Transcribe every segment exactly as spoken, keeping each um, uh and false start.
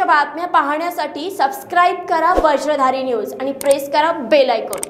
बातम्या पाहण्यासाठी सबस्क्राइब करा वज्रधारी न्यूज आणि प्रेस करा बेल आयकॉन।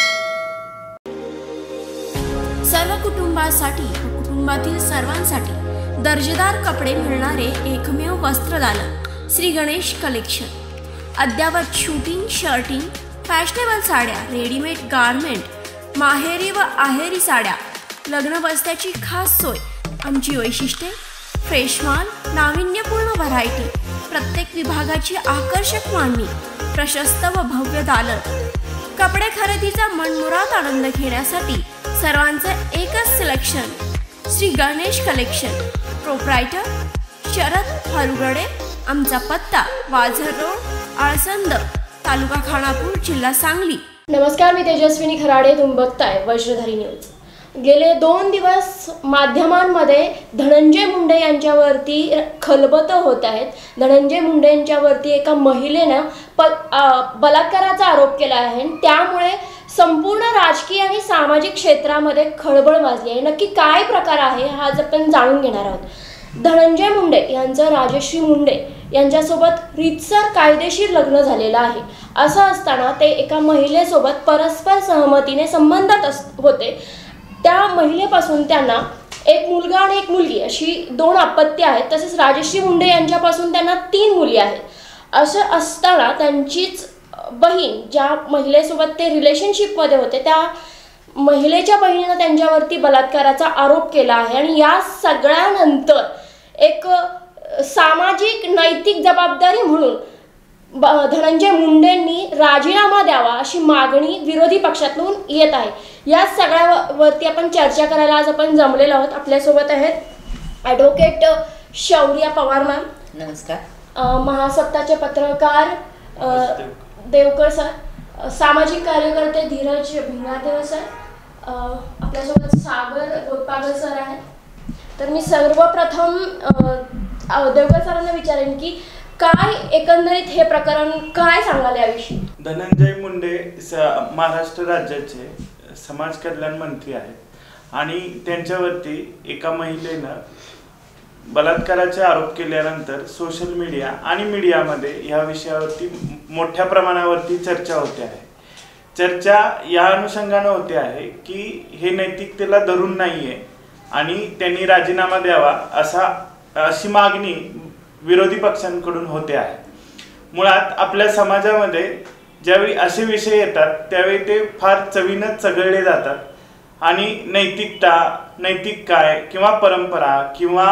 सर्व कुटुंबासाठी कुटुंबातील सर्वांसाठी दर्जेदार कपडे मिळणारे एकमेव वस्त्रदालन श्री गणेश कलेक्शन। अद्यावत शूटिंग, शर्टिंग, फॅशनेबल साड्या, रेडीमेड गारमेंट, माहेरी व आहेरी साड्या, लग्न बस्त्याची खास सोय। आमची वैशिष्ट्ये फ्रेश माल, नाविन्यपूर्ण व्हरायटी, प्रत्येक विभागाची आकर्षक मांडणी, प्रशस्त व भव्य दालन। कपडे खरेदीचा मनमुराद आनंद घेण्यासाठी सर्वांचं एकच selection Shri Ganesh collection. Proprietor Sharad Farugade. आमचा पत्ता वाझर रोड, आळसंद, तालुका खानापूर, जिल्हा सांगली। नमस्कार, मी तेजस्विनी खराडे, तुम्ही बघताय वज्रधारी न्यूज। गेले दोन दिवस माध्यमांमध्ये धनंजय मुंडे यांच्यावरती खलबतं होत आहेत। धनंजय मुंडे यांच्यावरती एका महिलेनं प बलात्काराचा आरोप केला आहे। त्यामुळे संपूर्ण राजकीय आणि सामाजिक क्षेत्रामध्ये खळबळ माजली आहे। नक्की काय प्रकार आहे हा आज आपण जाणून घेणार आहोत। धनंजय मुंडे यांचं राजश्री मुंडे यांच्यासोबत रीतसर कायदेशीर लग्न झालेलं आहे। असं असताना ते एका महिलेसोबत परस्पर सहमतीने संबंधात होते। त्या महिलेपासून त्यांना एक मुलगा आणि एक मुलगी अशी दोन अपत्य आहेत। तसेच राजश्री मुंडे यांच्यापासून त्यांना तीन मुली आहेत। असं असताना त्यांचीच बहीण, ज्या महिलेसोबत ते रिलेशनशिपमध्ये होते, त्या महिलेच्या बहिणीनं त्यांच्यावरती बलात्काराचा आरोप केला आहे। आणि या सगळ्यानंतर एक सामाजिक नैतिक जबाबदारी म्हणून धनंजय मुंडेंनी राजीनामा द्यावा अशी मागणी विरोधी पक्षातून येत आहे। या सगळ्यावरती आपण चर्चा करायला आज आपण जमलेलो आहोत। आपल्यासोबत आहेत ॲडव्होकेट शौर्या पवार मॅम, नमस्कार। महासत्ताचे पत्रकार देवकर सर, सामाजिक कार्यकर्ते धीरज भिंगारदेव सर, आपल्यासोबत सागर गोटपागर सर आहेत। तर मी सर्वप्रथम देवकर सरांना विचारेन की काय एकंदरीत हे प्रकरण काय सांगाल याविषयी। धनंजय मुंडे महाराष्ट्र राज्याचे समाज कल्याण मंत्री आहेत आणि त्यांच्यावरती एका महिलेनं बलात्काराचे आरोप केल्यानंतर सोशल मीडिया आणि मीडियामध्ये या विषयावरती मोठ्या प्रमाणावरती चर्चा होते आहे। चर्चा या अनुषंगाने होते आहे की हे नैतिकतेला धरून नाहीये आणि त्यांनी राजीनामा द्यावा असा अशी मागणी विरोधी पक्षांकडून होते आहे। मुळात आपल्या समाजामध्ये ज्यावेळी असे विषय येतात त्यावेळी ते फार चवीनं चघळले जातात आणि नैतिकता, नैतिक काय किंवा परंपरा किंवा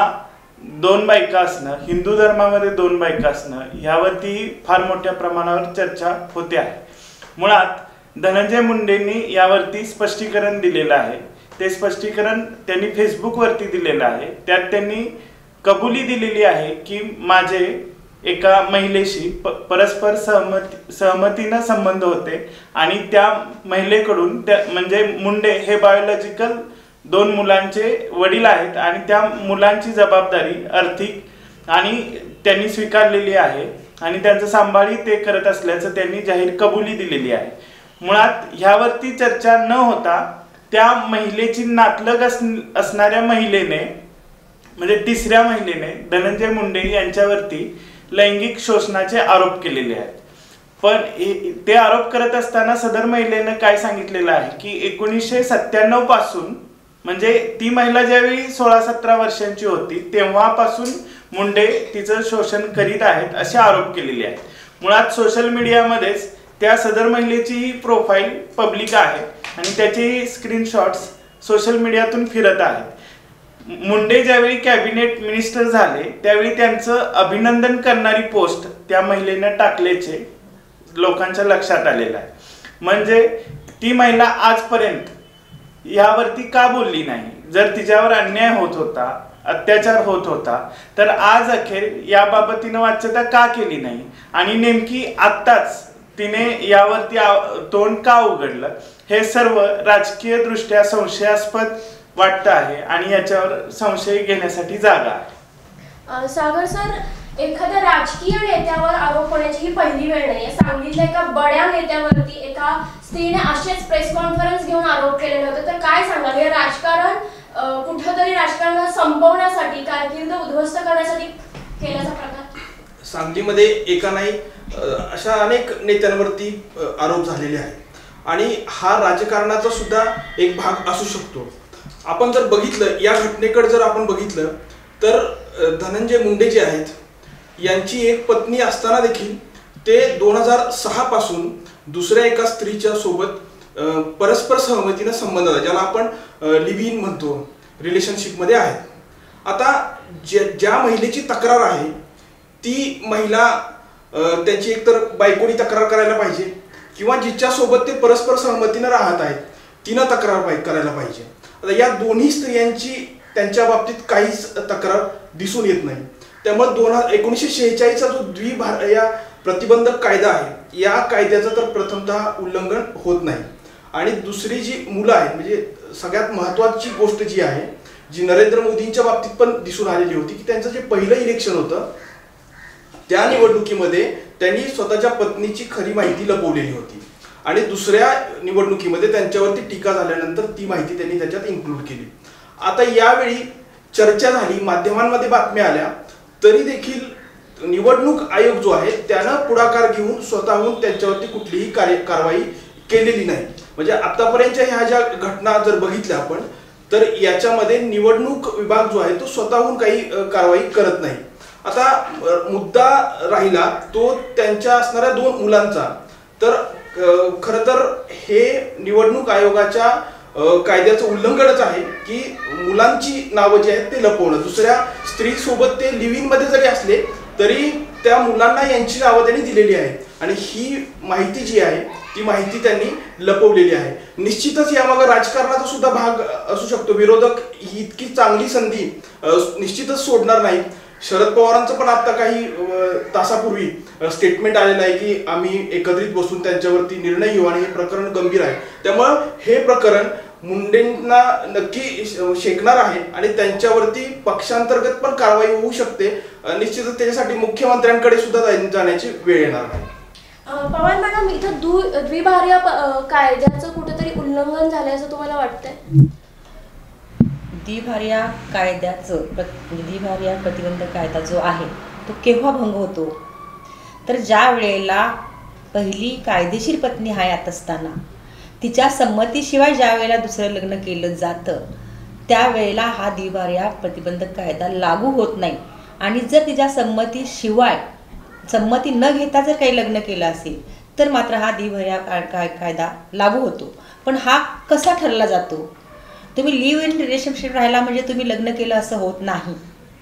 दोन बायका असणं, हिंदू धर्मामध्ये दोन बायका असणं यावरती फार मोठ्या प्रमाणावर चर्चा होते आहे। मुळात धनंजय मुंडेंनी यावरती स्पष्टीकरण दिलेलं आहे। ते स्पष्टीकरण त्यांनी फेसबुकवरती दिलेलं आहे। त्यात त्यांनी कबुली दिलेली आहे की माझे एका महिलेशी प परस्पर सहमती सहमतीनं संबंध होते आणि त्या महिलेकडून त्या म्हणजे मुंडे हे बायोलॉजिकल दोन मुलांचे वडील आहेत आणि त्या मुलांची जबाबदारी आर्थिक आणि त्यांनी स्वीकारलेली आहे आणि त्यांचं सांभाळी ते करत असल्याचं त्यांनी जाहीर कबुली दिलेली आहे। मुळात ह्यावरती चर्चा न होता त्या महिलेची नातलग अस असणाऱ्या महिलेने म्हणजे तिसऱ्या महिलेने धनंजय मुंडे यांच्यावरती लैंगिक शोषणाचे आरोप केलेले आहेत। पण ते आरोप करत असताना सदर महिलेनं काय सांगितलेलं आहे की एकोणीसशे सत्त्याण्णव पासून म्हणजे ती महिला ज्यावेळी सोळा सतरा वर्षांची होती तेव्हापासून मुंडे तिचं शोषण करीत आहेत असे आरोप केलेले आहेत। मुळात सोशल मीडियामध्येच त्या सदर महिलेची प्रोफाईल पब्लिक आहे आणि त्याचे स्क्रीनशॉट्स सोशल मीडियातून फिरत आहेत। मुंडे ज्यावेळी कॅबिनेट मिनिस्टर झाले त्यावेळी त्यांचं अभिनंदन करणारी पोस्ट त्या महिलेनं टाकल्याचे लोकांच्या लक्षात आलेलं आहे। म्हणजे ती महिला आजपर्यंत यावरती का बोलली नाही? जर तिच्यावर अन्याय होत होता, अत्याचार होत होता तर आज अखेर याबाबतीनं वाच्यता का केली नाही आणि नेमकी आत्ताच तिने यावरती तोंड का उघडलं? हे सर्व राजकीय दृष्ट्या संशयास्पद वाटतं आहे आणि याच्यावर संशय घेण्यासाठी जागा आहे। सागर सर, एखाद्या राजकीय नेत्यावर आरोप होण्याची ही पहिली वेळ नाही। सांगितलं एका बड्या नेत्यावरती एका स्त्रीने असेच प्रेस कॉन्फरन्स घेऊन आरोप केलेले होते। तर काय सांगाल, हे राजकारण कुठेतरी राजकारणाला संपवण्यासाठी, कारकीर्द उद्ध्वस्त करण्यासाठी केल्याचा प्रकार? सांगलीमध्ये एका नाही अशा अनेक नेत्यांवरती आरोप झालेले आहेत आणि हा राजकारणाचा सुद्धा एक भाग असू शकतो. आपण जर बघितलं या घटनेकडे जर आपण बघितलं तर धनंजय मुंडे जे आहेत यांची एक पत्नी असताना देखील ते दोन हजार सहा पासून दुसऱ्या एका स्त्रीच्या सोबत परस्पर सहमतीने संबंध आहे, ज्याला आपण लिव्ह इन म्हणतो, रिलेशनशिपमध्ये आहेत. आता ज्या महिलेची तक्रार आहे ती महिला त्यांची एकतर बायकोनी तक्रार करायला पाहिजे किंवा जिच्यासोबत ते परस्पर सहमतीने राहत आहेत तिनं तक्रार करायला पाहिजे. आता या दोन्ही स्त्रियांची त्यांच्या बाबतीत काहीच तक्रार दिसून येत नाही. त्यामुळे दोन हजार एकोणीसशे शेहेचाळीसचा जो द्विभार या प्रतिबंधक कायदा आहे या कायद्याचं तर प्रथमतः उल्लंघन होत नाही. आणि दुसरी जी मुलं आहेत म्हणजे सगळ्यात महत्त्वाची गोष्ट जी आहे जी नरेंद्र मोदींच्या बाबतीत पण दिसून आलेली होती की त्यांचं जे पहिलं इलेक्शन होतं त्या निवडणुकीमध्ये त्यांनी स्वतःच्या पत्नीची खरी माहिती लपवलेली होती आणि दुसऱ्या निवडणुकीमध्ये त्यांच्यावरती टीका झाल्यानंतर ती माहिती त्यांनी त्याच्यात इन्क्लूड केली. आता यावेळी चर्चा झाली, माध्यमांमध्ये बातम्या आल्या, तरी देखील निवडणूक आयोग जो आहे त्यानं पुढाकार घेऊन स्वतःहून त्यांच्यावरती कुठलीही कार्य कारवाई केलेली नाही. म्हणजे आतापर्यंतच्या ह्या ज्या घटना जर बघितल्या आपण तर याच्यामध्ये निवडणूक विभाग जो आहे तो स्वतःहून काही कारवाई करत नाही. आता मुद्दा राहिला तो त्यांच्या असणाऱ्या दोन मुलांचा. तर खरं तर हे निवडणूक आयोगाच्या कायद्याचं उल्लंघनच आहे की मुलांची नावं जी आहेत ते लपवणं. दुसऱ्या स्त्री सोबत ते लिव्ह इन मध्ये जरी असले तरी त्या मुलांना यांची नावं त्यांनी दिलेली आहेत आणि ही माहिती जी आहे ती माहिती त्यांनी लपवलेली आहे. निश्चितच यामागे राजकारणाचा सुद्धा भाग असू शकतो. विरोधक ही इतकी चांगली संधी निश्चितच सोडणार नाही. शरद पवारांचं पण आता काही तासापूर्वी स्टेटमेंट आलेलं आहे की आम्ही एकत्रित बसून त्यांच्यावरती निर्णय घेऊ आणि हे प्रकरण गंभीर आहे. त्यामुळं हे प्रकरण मुंडेंना नक्की शेकणार आहे आणि त्यांच्यावरती पक्षांतर्गत पण कारवाई होऊ शकते. निश्चितच त्याच्यासाठी मुख्यमंत्र्यांकडे सुद्धा जाण्याची वेळ येणार आहे. पवार मॅडम, इथं दु द्विभार्या कायद्याचं कुठेतरी उल्लंघन झालंय असं तुम्हाला वाटतंय? द्विभार्या कायद्याचं प्र द्विभार्या प्रतिबंधक कायदा जो आहे तो केव्हा भंग होतो तर ज्या वेळेला पहिली कायदेशीर पत्नी हयात असताना तिच्या संमतीशिवाय ज्या वेळेला दुसरं लग्न केलं जातं त्यावेळेला हा द्विभार्या प्रतिबंधक कायदा लागू होत नाही. आणि जर तिच्या संमतीशिवाय संमती न घेता जर काही लग्न केलं असेल तर मात्र हा द्विभार्या काय कायदा लागू होतो. पण हा कसा ठरला जातो? तुम्ही लिव्ह इन रिलेशनशिप राहिला म्हणजे तुम्ही लग्न केलं असं होत नाही.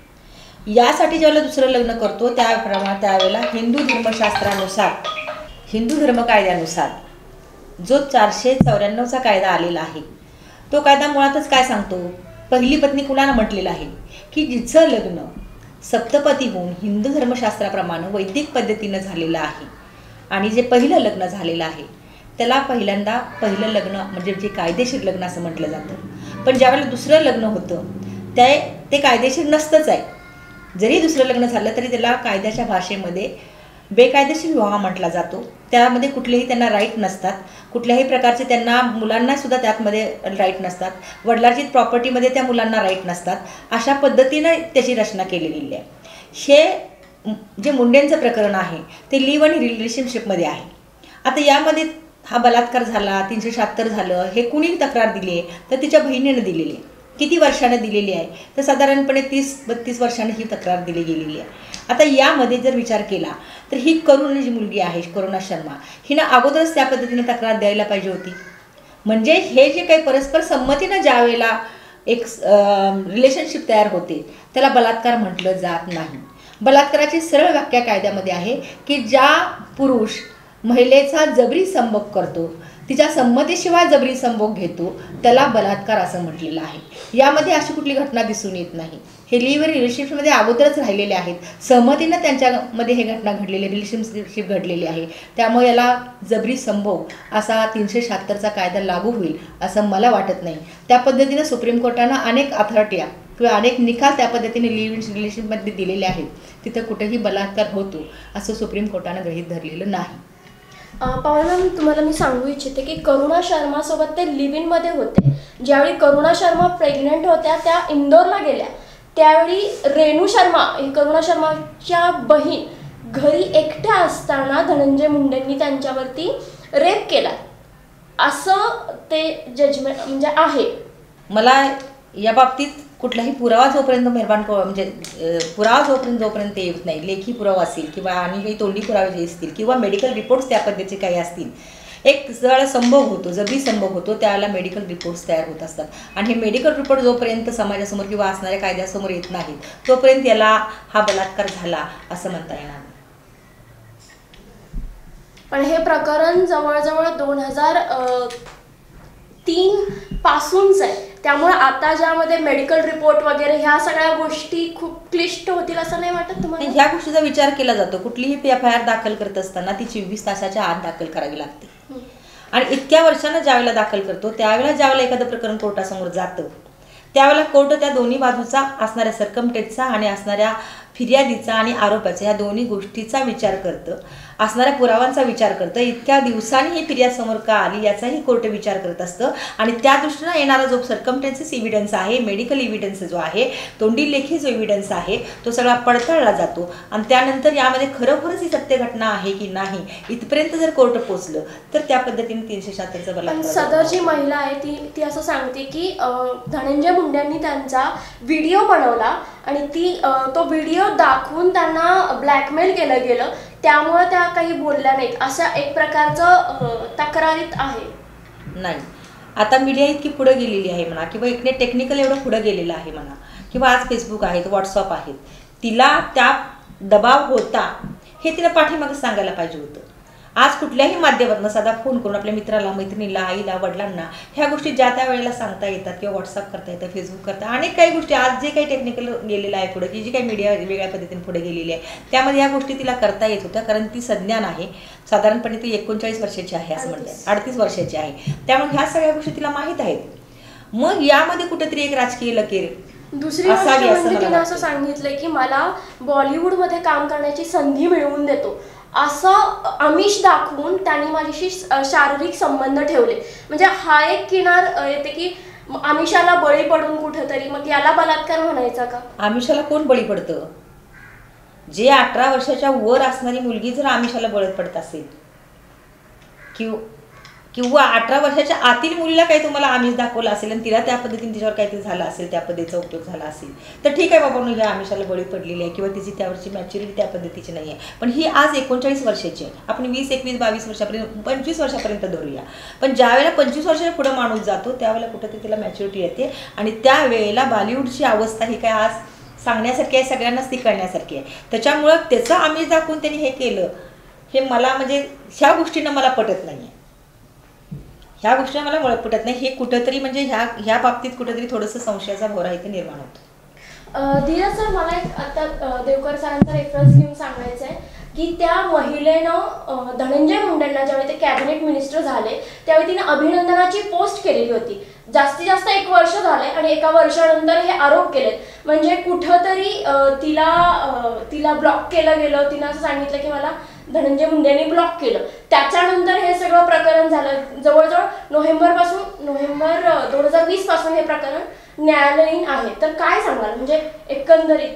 यासाठी ज्यावेळेला दुसरं लग्न करतो त्याप्रमाणे त्यावेळेला हिंदू धर्मशास्त्रानुसार हिंदू धर्म कायद्यानुसार जो चारशे चौऱ्याण्णवचा कायदा आलेला आहे तो कायदा मुळातच काय सांगतो, पहिली पत्नी कुणाला म्हटलेलं आहे की जिचं लग्न सप्तपदी होऊन हिंदू धर्मशास्त्राप्रमाणे वैदिक पद्धतीनं झालेलं आहे आणि जे पहिलं लग्न झालेलं आहे त्याला पहिल्यांदा पहिलं लग्न म्हणजे जे कायदेशीर लग्न असं म्हटलं जातं. पण ज्यावेळेला दुसरं लग्न होतं ते ते कायदेशीर नसतंच आहे. जरी दुसरं लग्न झालं तरी त्याला कायद्याच्या भाषेमध्ये बेकायदेशीर विवाह म्हटला जातो. त्यामध्ये कुठलेही त्यांना राईट नसतात, कुठल्याही प्रकारचे त्यांना मुलांना सुद्धा त्यातमध्ये राईट नसतात, वडिलांची प्रॉपर्टीमध्ये त्या मुलांना राईट नसतात. अशा पद्धतीनं त्याची रचना केली गेली आहे. हे जे मुंडेंचं प्रकरण आहे ते लिव्ह इन रिलेशनशिपमध्ये आहे. आता यामध्ये हा बलात्कार झाला, तीनशे शहात्तर झालं, हे कुणी तक्रार दिली आहे तर तिच्या बहिणीनं दिलेली आहे. किती वर्षानं दिलेली आहे तर साधारणपणे तीस बत्तीस वर्षांनी ही तक्रार दिली गेलेली आहे. आता यामध्ये जर विचार केला तर ही करुणा जी मुलगी आहे करुणा शर्मा हिनं अगोदरच त्या पद्धतीने तक्रार द्यायला पाहिजे होती. म्हणजे हे जे काही परस्पर संमतीनं ज्या वेळेला एक रिलेशनशिप तयार होते त्याला बलात्कार म्हटलं जात नाही. बलात्काराची सरळ व्याख्या कायद्यामध्ये आहे की ज्या पुरुष महिलेचा जबरी संभोग करतो, तिच्या संमतीशिवाय जबरी संभोग घेतो त्याला बलात्कार असं म्हटलेलं आहे. यामध्ये अशी कुठली घटना दिसून येत नाही. हे लिव्ह इन रिलेशनशिपमध्ये अगोदरच राहिलेले आहेत, सहमतीनं त्यांच्यामध्ये हे घटना घडलेली रिलेशनशिप घडलेली आहे. त्यामुळे याला जबरी संभोग असा तीनशे शहात्तरचा कायदा लागू होईल असं मला वाटत नाही. त्या पद्धतीनं सुप्रीम कोर्टानं अनेक अथॉरिट्या किंवा अनेक निकाल त्या पद्धतीने लिव्ह इन रिलेशनशिपमध्ये दिलेले आहेत. तिथं कुठेही बलात्कार होतो असं सुप्रीम कोर्टानं गृहीत धरलेलं नाही. पवार मॅम, तुम्हाला मी सांगू इच्छिते की करुणा शर्मासोबत ते लिव्ह इनमध्ये होते. ज्यावेळी करुणा शर्मा प्रेग्नंट होत्या त्या इंदोरला गेल्या त्यावेळी रेणू शर्मा ही करुणा शर्माच्या बहीण घरी एकट्या असताना धनंजय मुंडेंनी त्यांच्यावरती रेप केला असं ते जजमेंट म्हणजे आहे. मला या बाबतीत कुठलाही पुरावा जोपर्यंत निर्माण म्हणजे पुरावा जोपर्यंत जोपर्यंत येत नाही, लेखी पुरावा असेल किंवा आणि काही तोंडी पुरावे जे असतील किंवा मेडिकल रिपोर्ट्स त्या पद्धतीचे काही असतील, एक ज्यावेळेला संभोग होतो, जबी संभोग होतो त्यावेळेला मेडिकल रिपोर्ट्स तयार होत असतात आणि हे मेडिकल रिपोर्ट जोपर्यंत समाजासमोर किंवा असणाऱ्या कायद्यासमोर येत नाहीत तोपर्यंत याला हा बलात्कार झाला असं म्हणता येणार नाही. पण हे प्रकरण जवळजवळ दोन हजार तीन पासूनच आहे, त्यामुळे आता ज्यामध्ये मेडिकल रिपोर्ट वगैरे ह्या सगळ्या गोष्टी खूप क्लिष्ट होतील असं नाही वाटत तुम्हाला? ह्या गोष्टीचा विचार केला जातो. कुठलीही एफ आय आर दाखल करत असताना ती चोवीस तासाच्या आत दाखल करावी लागते आणि इतक्या वर्षानं ज्यावेळेला दाखल करतो त्यावेळेला ज्यावेळेला एखादं प्रकरण कोर्टासमोर जातं त्यावेळेला कोर्ट त्या दोन्ही बाजूचा असणाऱ्या सरकमटेटचा आणि असणाऱ्या फिर्यादीचा आणि आरोपाचा ह्या दोन्ही गोष्टीचा विचार करतं, असणाऱ्या पुरावांचा विचार करतं. इतक्या दिवसांनी ही फिर्याद समोर का आली याचाही कोर्ट विचार करत असतं आणि त्या दृष्टीनं येणारा जो सरकमटेन्सेस एव्हिडन्स आहे, मेडिकल एव्हिडन्स जो आहे, तोंडी लेखी जो एव्हिडन्स आहे तो सगळा पडताळला जातो आणि त्यानंतर यामध्ये खरोखरच ही सत्य घटना आहे की नाही इथपर्यंत जर कोर्ट पोचलं तर त्या पद्धतीने तीनशे शहात्तरचा बलात्कार. सदर जी महिला आहे ती ती असं सांगते की धनंजय मुंडेंनी त्यांचा व्हिडिओ बनवला आणि ती तो व्हिडिओ दाखवून त्यांना ब्लॅकमेल केलं गेलं, त्यामुळे त्या काही बोलल्या नाहीत अशा एक प्रकारचं तक्रारीत आहे. नाही, आता मीडिया इतकी पुढे गेलेली आहे म्हणा किंवा इकडे टेक्निकल एवढं पुढे गेलेलं आहे म्हणा किंवा आज फेसबुक आहेत, व्हॉट्सअप आहेत, तिला त्या दबाव होता हे तिला पाठीमागे सांगायला पाहिजे होतं. आज कुठल्याही माध्यमातून साधा फोन करून आपल्या मित्राला, मैत्रिणीला, आईला, वडिलांना ह्या गोष्टी ज्या त्या वेळेला सांगता येतात किंवा व्हॉट्सअप करता येतात, फेसबुक करता अनेक काही गोष्टी आज जे काही टेक्निकल गेलेलं आहे पुढे की जी काही मीडिया वेगळ्या पद्धतीने पुढे गेलेली आहे त्यामध्ये ह्या गोष्टी तिला करता येत होत्या कारण ती सज्ञान आहे. साधारणपणे ती एकोणचाळीस वर्षाची आहे असं म्हणतात, अडतीस वर्षाची आहे, त्यामुळे ह्या सगळ्या गोष्टी तिला माहीत आहेत. मग यामध्ये कुठेतरी एक राजकीय लकीर दुसरी गोष्ट म्हणजे तिने असं सांगितलंय की मला बॉलिवूडमध्ये काम करण्याची संधी मिळवून देतो असं आमिष दाखवून त्यांनी माझ्याशी शारीरिक संबंध ठेवले. म्हणजे हा एक किनार येते की आमिषाला बळी पडून कुठेतरी मग याला बलात्कार म्हणायचा का? आमिषाला कोण बळी पडतं? जे अठरा वर्षाच्या वर असणारी मुलगी जर आमिषाला बळी पडत असेल किंवा किंवा अठरा वर्षाच्या आतील मुलीला काही तुम्हाला आमिष दाखवलं असेल आणि तिला त्या पद्धतीने तिच्यावर काहीतरी झालं असेल, त्या पद्धतीचा उपयोग झाला असेल तर ठीक आहे बाबा, ह्या आमिषाला बळी पडलेली आहे किंवा तिची त्यावरची मॅच्युरिटी त्या पद्धतीची नाही आहे. पण ही आज एकोणचाळीस वर्षाची आहे, आपण वीस एकवीस बावीस वर्षापर्यंत पंचवीस वर्षापर्यंत धरूया. पण ज्यावेळेला पंचवीस वर्षाच्या पुढे माणूस जातो त्यावेळेला कुठेतरी तिला मॅच्युरिटी येते आणि त्यावेळेला बॉलिवूडची अवस्था ही काय आज सांगण्यासारखी आहे, सगळ्यांनाच ती कळण्यासारखी आहे. त्याच्यामुळं त्याचं आमिष दाखवून त्यांनी हे केलं हे मला म्हणजे ह्या गोष्टीनं मला पटत नाही आहे. ह्या गोष्टी मला वळख पटत नाही. हे कुठंतरी म्हणजे ह्या ह्या बाबतीत कुठंतरी थोडंसं संशयाचा भोवरा इथे निर्माण होतो. धीरज सर, मला एक आता देवकर सरांचा रेफरन्स घेऊन सांगायचं आहे की त्या महिलेनं धनंजय मुंडेंना ज्यावेळी ते कॅबिनेट मिनिस्टर झाले त्यावेळी तिने अभिनंदनाची पोस्ट केलेली होती. जास्तीत जास्त एक वर्ष झालंय आणि एका वर्षानंतर हे आरोप केलेत. म्हणजे कुठंतरी तिला तिला ब्लॉक केलं गेलं. तिनं असं सांगितलं की मला धनंजय मुंडेंनी ब्लॉक केलं. त्याच्यानंतर हे सगळं प्रकरण झालं. जवळजवळ नोव्हेंबर पासून नोव्हेंबर दोन हजार वीस पासून हे प्रकरण न्यायालयीन आहे. तर काय सांगाल म्हणजे एकंदरीत?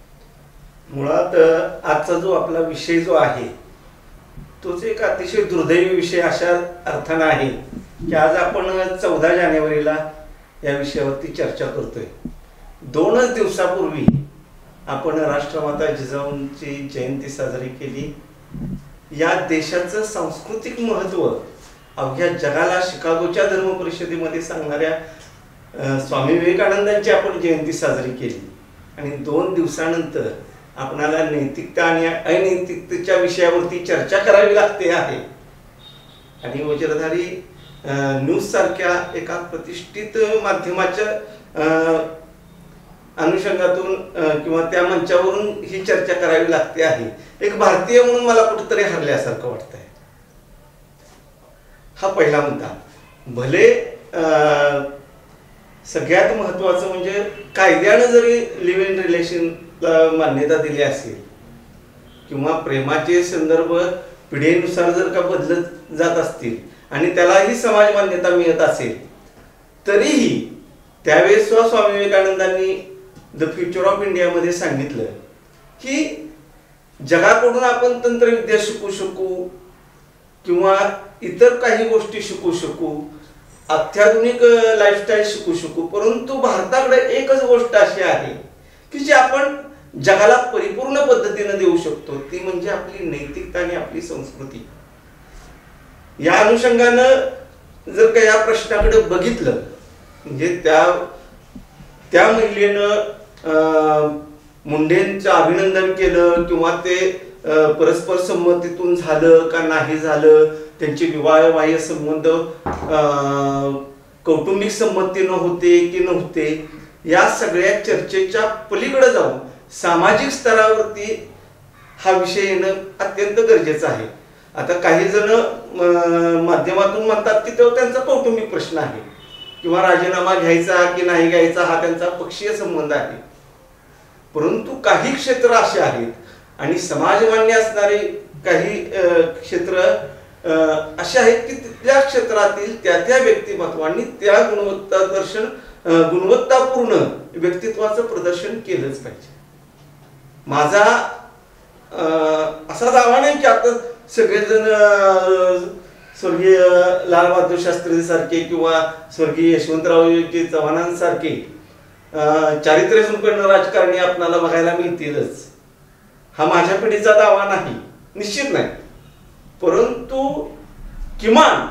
मुळात आजचा जो आपला विषय जो आहे तोच एक अतिशय दुर्दैवी विषय अशा अर्थानं आहे की आज आपण चौदा जानेवारीला या विषयावरती चर्चा करतोय. दोनच दिवसापूर्वी आपण राष्ट्रमाता जिजाऊंची जयंती साजरी केली. या देशाचं सांस्कृतिक महत्व अवघ्या जगाला शिकागोच्या धर्म परिषदेमध्ये सांगणाऱ्या स्वामी विवेकानंदांची आपण जयंती साजरी केली आणि दोन दिवसानंतर आपणाला नैतिकता आणि अनैतिकतेच्या विषयावरती चर्चा करावी लागते आहे. आणि वज्रधारी न्यूज सारख्या एका प्रतिष्ठित माध्यमाच्या अनुषंगातून किंवा त्या मंचावरून ही चर्चा करावी लागते आहे. एक भारतीय म्हणून मला कुठेतरी हरल्यासारखं वाटतंय. हा पहिला मुद्दा. भले सगळ्यात महत्वाचं म्हणजे कायद्यानं जरी लिव्ह इन रिलेशनला मान्यता दिली असेल किंवा प्रेमाचे संदर्भ पिढीनुसार जर का बदलत जात असतील आणि त्यालाही समाज मान्यता मिळत असेल तरीही त्यावेळेस स्वामी विवेकानंदांनी द फ्युचर ऑफ इंडियामध्ये सांगितलं की जगाकडून आपण तंत्रविद्या शिकू शकू किंवा इतर काही गोष्टी शिकू शकू, अत्याधुनिक लाईफस्टाईल शिकू शकू, परंतु भारताकडे एकच गोष्ट अशी आहे की जी आपण जगाला परिपूर्ण पद्धतीने देऊ शकतो, ती म्हणजे आपली नैतिकता आणि आपली संस्कृती. या अनुषंगानं जर का या प्रश्नाकडे बघितलं म्हणजे त्या त्या महिलेनं मुंडेंचं अभिनंदन केलं किंवा ते परस्पर संमतीतून झालं का नाही झालं, त्यांचे विवाहबाह्य संबंध कौटुंबिक संमतीनं होते की नव्हते, या सगळ्या चर्चेच्या पलीकडे जाऊन सामाजिक स्तरावरती हा विषय येणं अत्यंत गरजेचं आहे. आता काही जण माध्यमातून म्हणतात की तो त्यांचा कौटुंबिक प्रश्न आहे किंवा राजीनामा घ्यायचा की नाही घ्यायचा हा त्यांचा पक्षीय संबंध आहे, परंतु काही क्षेत्र असे आहेत आणि समाजमान्य असणारे काही क्षेत्र असे आहेत की तिथल्या क्षेत्रातील त्या त्या व्यक्तिमत्वांनी त्या गुणवत्ता दर्शन गुणवत्तापूर्ण व्यक्तित्वाचं प्रदर्शन केलंच पाहिजे. माझा असा दावा नाही की आता सगळेजण स्वर्गीय लालबहादूर शास्त्री सारखे किंवा स्वर्गीय यशवंतराव चव्हाणांसारखे चारित्र्य संपन्न राजकारणी आपल्याला बघायला मिळतीलच, हा माझ्या पिढीचा दावा नाही, निश्चित नाही, परंतु किमान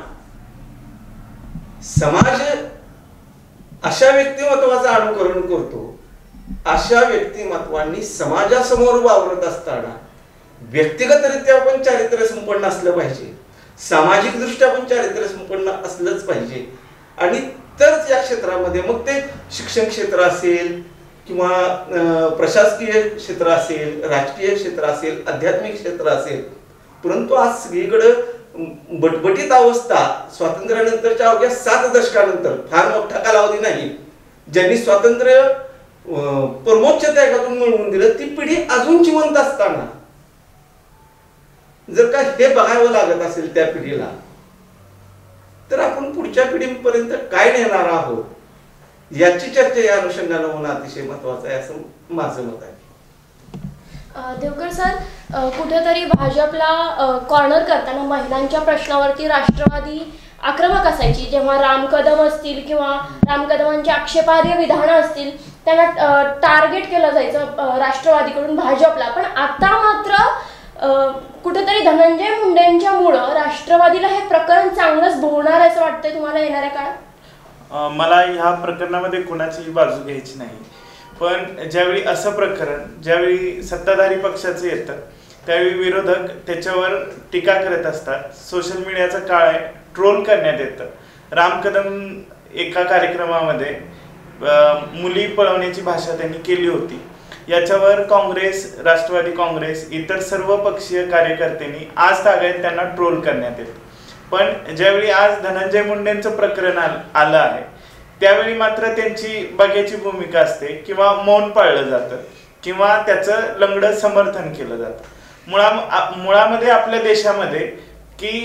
समाज अशा व्यक्तिमत्वाचं अनुकरण करतो, अशा व्यक्तिमत्वांनी समाजासमोर वावरत असताना व्यक्तिगतरित्या आपण चारित्र्य संपन्न असलं पाहिजे, सामाजिक दृष्ट्या पण चारित्र्य संपन्न असलंच पाहिजे. आणि तरच या क्षेत्रामध्ये मग ते शिक्षण क्षेत्र असेल किंवा प्रशासकीय क्षेत्र असेल, राजकीय क्षेत्र असेल, आध्यात्मिक क्षेत्र असेल, परंतु आज सगळीकडं बटबटीत अवस्था स्वातंत्र्यानंतरच्या अवघ्या सात दशकानंतर, फार मोठा कालावधी नाही, ज्यांनी स्वातंत्र्य परमोच्च त्यागातून मिळवून दिलं, ती पिढी अजून जिवंत असताना जर का हे बघावं लागत असेल त्या पिढीला, तर आपण पुढच्या पिढीपर्यंत काय नेणार आहोत याची चर्चा या अनुषंगाने होणं अतिशय महत्वाचं आहे असं माझं मत आहे. देवकर सर, कुठेतरी भाजपला कॉर्नर करताना महिलांच्या प्रश्नावरती राष्ट्रवादी आक्रमक असायची. जेव्हा राम कदम असतील किंवा राम कदमांची आक्षेपार्ह विधानं असतील त्यांना टार्गेट केलं जायचं राष्ट्रवादीकडून भाजपला. पण आता मात्र कुठेतरी धनंजय मुंडेंच्यामुळं राष्ट्रवादीला हे प्रकरण चांगलंच भोवणार असं वाटतंय तुम्हाला येणाऱ्या काळात? मला ह्या प्रकरणामध्ये कोणाचीही बाजू घ्यायची नाही, पण ज्यावेळी असं प्रकरण ज्यावेळी सत्ताधारी पक्षाचं येतं त्यावेळी विरोधक त्याच्यावर टीका करत असतात. सोशल मीडियाचा काळ आहे, ट्रोल करण्यात येतं. राम कदम एका कार्यक्रमामध्ये मुली पळवण्याची भाषा त्यांनी केली होती, याच्यावर काँग्रेस, राष्ट्रवादी काँग्रेस, इतर सर्व पक्षीय कार्यकर्त्यांनी आज तागायत त्यांना ट्रोल करण्यात येतं. पण ज्यावेळी आज धनंजय मुंडेंचं प्रकरण आलं आहे त्यावेळी मात्र त्यांची बघ्याची भूमिका असते किंवा मौन पाळलं जातं किंवा त्याचं लंगडं समर्थन केलं जातं. मुळा मुळामध्ये आपल्या देशामध्ये की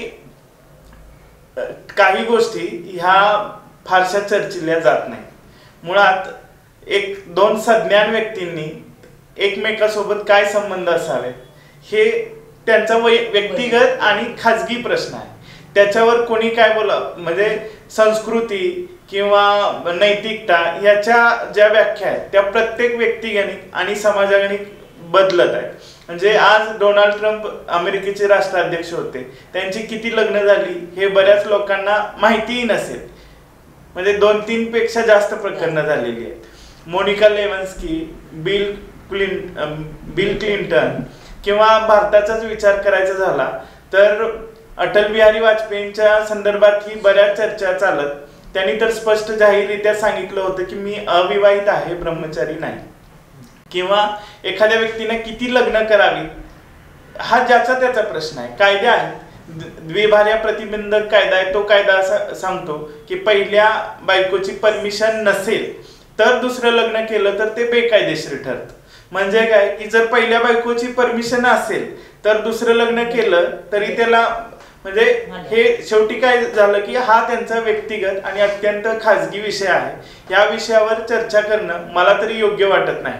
काही गोष्टी ह्या फारशा चर्चिल्या जात नाही. मुळात एक दोन सज्ञान व्यक्तींनी एकमेकासोबत काय संबंध असावेत हे त्यांचा व्यक्तिगत आणि खाजगी प्रश्न आहे. त्याच्यावर कोणी काय बोला म्हणजे संस्कृती किंवा नैतिकता याच्या ज्या व्याख्या आहेत त्या प्रत्येक व्यक्तिगणिक आणि समाजागणिक बदलत आहेत. म्हणजे आज डोनाल्ड ट्रम्प अमेरिकेचे राष्ट्राध्यक्ष होते, त्यांची किती लग्न झाली हे बऱ्याच लोकांना माहितीही नसेल, म्हणजे दोन तीन पेक्षा जास्त प्रकरणं झालेली आहेत. Monica Lewinsky, Bill Clinton Bill Clinton किंवा भारताचाच विचार करायचा झाला तर अटल बिहारी वाजपेयींच्या संदर्भात ही बऱ्याच चर्चा चालत. त्यांनी तर स्पष्ट जाहीररित्या सांगितलं होतं की मी अविवाहित आहे, ब्रह्मचारी नाही. किंवा एखाद्या व्यक्तीने किती लग्न करावी हा ज्याचा त्याचा प्रश्न आहे. कायदे आहेत, द्विभार्या प्रतिबंधक कायदा आहे, तो कायदा असा सांगतो की पहिल्या बायकोची परमिशन नसेल तर दुसरं लग्न केलं तर ते बेकायदेशीर ठरतं. म्हणजे काय की जर पहिल्या बायकोची परमिशन असेल तर दुसरं लग्न केलं तरी त्याला म्हणजे हे शेवटी काय झालं की हा त्यांचा व्यक्तिगत आणि अत्यंत खाजगी विषय आहे. या विषयावर चर्चा करणं मला तरी योग्य वाटत नाही.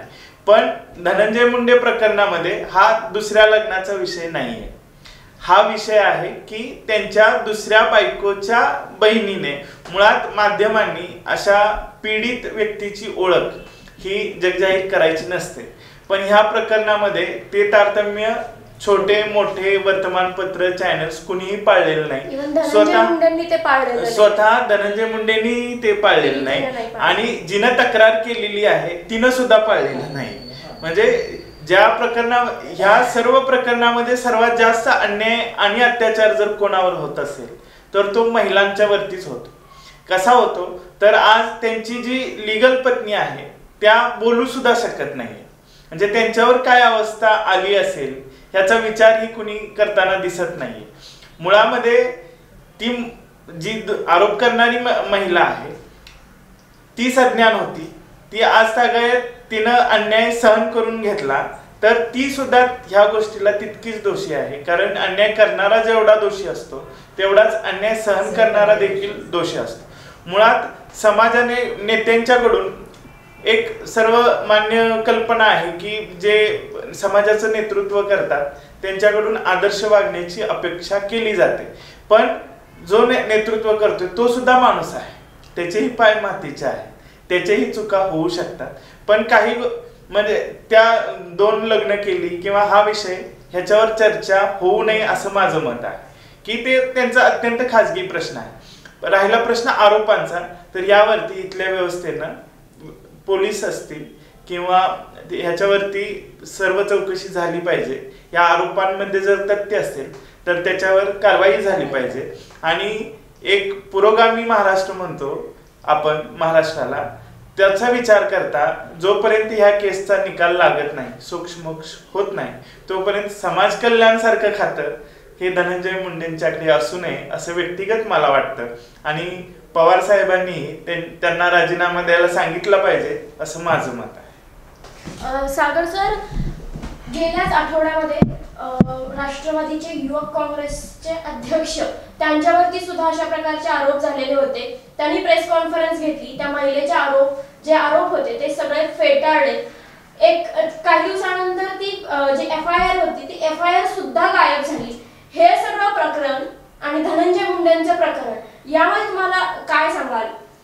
पण धनंजय मुंडे प्रकरणामध्ये हा दुसऱ्या लग्नाचा विषय नाहीये. हा विषय आहे की त्यांच्या दुसऱ्या बायकोच्या बहिणीने, मुळात माध्यमांनी अशा पीडित व्यक्तीची ओळख ही जगजाहीर करायची नसते, पण ह्या प्रकरणामध्ये ते तारतम्य छोटे मोठे वर्तमानपत्र चॅनल्स कुणीही पाळलेलं नाही. स्वतः स्वतः धनंजय मुंडेंनी ते पाळलेलं नाही आणि जिनं तक्रार केलेली आहे तिनं सुद्धा पाळलेलं नाही. म्हणजे ज्या प्रकरणा ह्या सर्व प्रकरणामध्ये सर्वात जास्त अन्याय आणि अत्याचार जर कोणावर होत असेल तर तो महिलांच्या वरतीच होतो. कसा होतो तर आज त्यांची जी लिगल पत्नी आहे त्या बोलू सुद्धा शकत नाही. म्हणजे त्यांच्यावर काय अवस्था आली असेल ह्याचा विचार ही कुणी करताना दिसत नाही. मुळामध्ये ती जी आरोप करणारी महिला आहे ती सज्ञान होती. ती आज तागायत तिनं अन्याय सहन करून घेतला तर ती सुद्धा ह्या गोष्टीला तितकीच दोषी आहे. कारण अन्याय करणारा जेवढा दोषी असतो तेवढाच अन्याय सहन करणारा देखील दोषी असतो. मुळात समाजाने नेत्यांच्याकडून एक सर्वमान्य कल्पना आहे की जे समाजाचं नेतृत्व करतात त्यांच्याकडून आदर्श वागण्याची अपेक्षा केली जाते. पण जो ने नेतृत्व करतोय तो सुद्धा माणूस आहे, त्याचेही पाय मातीचे आहेत, त्याच्याही चुका होऊ शकतात. पण काही म्हणजे त्या दोन लग्न केली किंवा हा विषय ह्याच्यावर चर्चा होऊ नये असं माझं मत आहे की ते त्यांचा अत्यंत खाजगी प्रश्न आहे. राहिला प्रश्न आरोपांचा, तर यावरती इथल्या व्यवस्थेनं पोलीस असतील किंवा ह्याच्यावरती सर्व चौकशी झाली पाहिजे. या आरोपांमध्ये जर तथ्य असेल तर त्याच्यावर कारवाई झाली पाहिजे. आणि एक पुरोगामी महाराष्ट्र म्हणतो आपण महाराष्ट्राला, त्याचा विचार करता जोपर्यंत ह्या केसचा निकाल लागत नाही, सोक्षमोक्ष होत नाही, तोपर्यंत समाज कल्याण सारखं खातं हे धनंजय मुंडेंच्याकडे असू नये असं व्यक्तिगत मला वाटतं. आणि पवार साहेबांनी त्यांना राजीनामा द्यायला सांगितलं पाहिजे असं माझं मत आहे. सागर सर, गेल्याच आठवड्यामध्ये राष्ट्रवादीचे युवक काँग्रेसचे अध्यक्ष त्यांच्यावरती सुद्धा अशा प्रकारचे आरोप झालेले होते. त्यांनी प्रेस कॉन्फरन्स घेतली. त्या महिलेचे आरोप जे आरोप होते ते सगळे फेटाळले. एक काही दिवसानंतर ती जी एफ आय आर होती ती एफ आय आर सुद्धा गायब झाली. हे सगळं प्रकरण आणि धनंजय मुंडेंचं प्रकरण यामध्ये तुम्हाला काय सांगाल?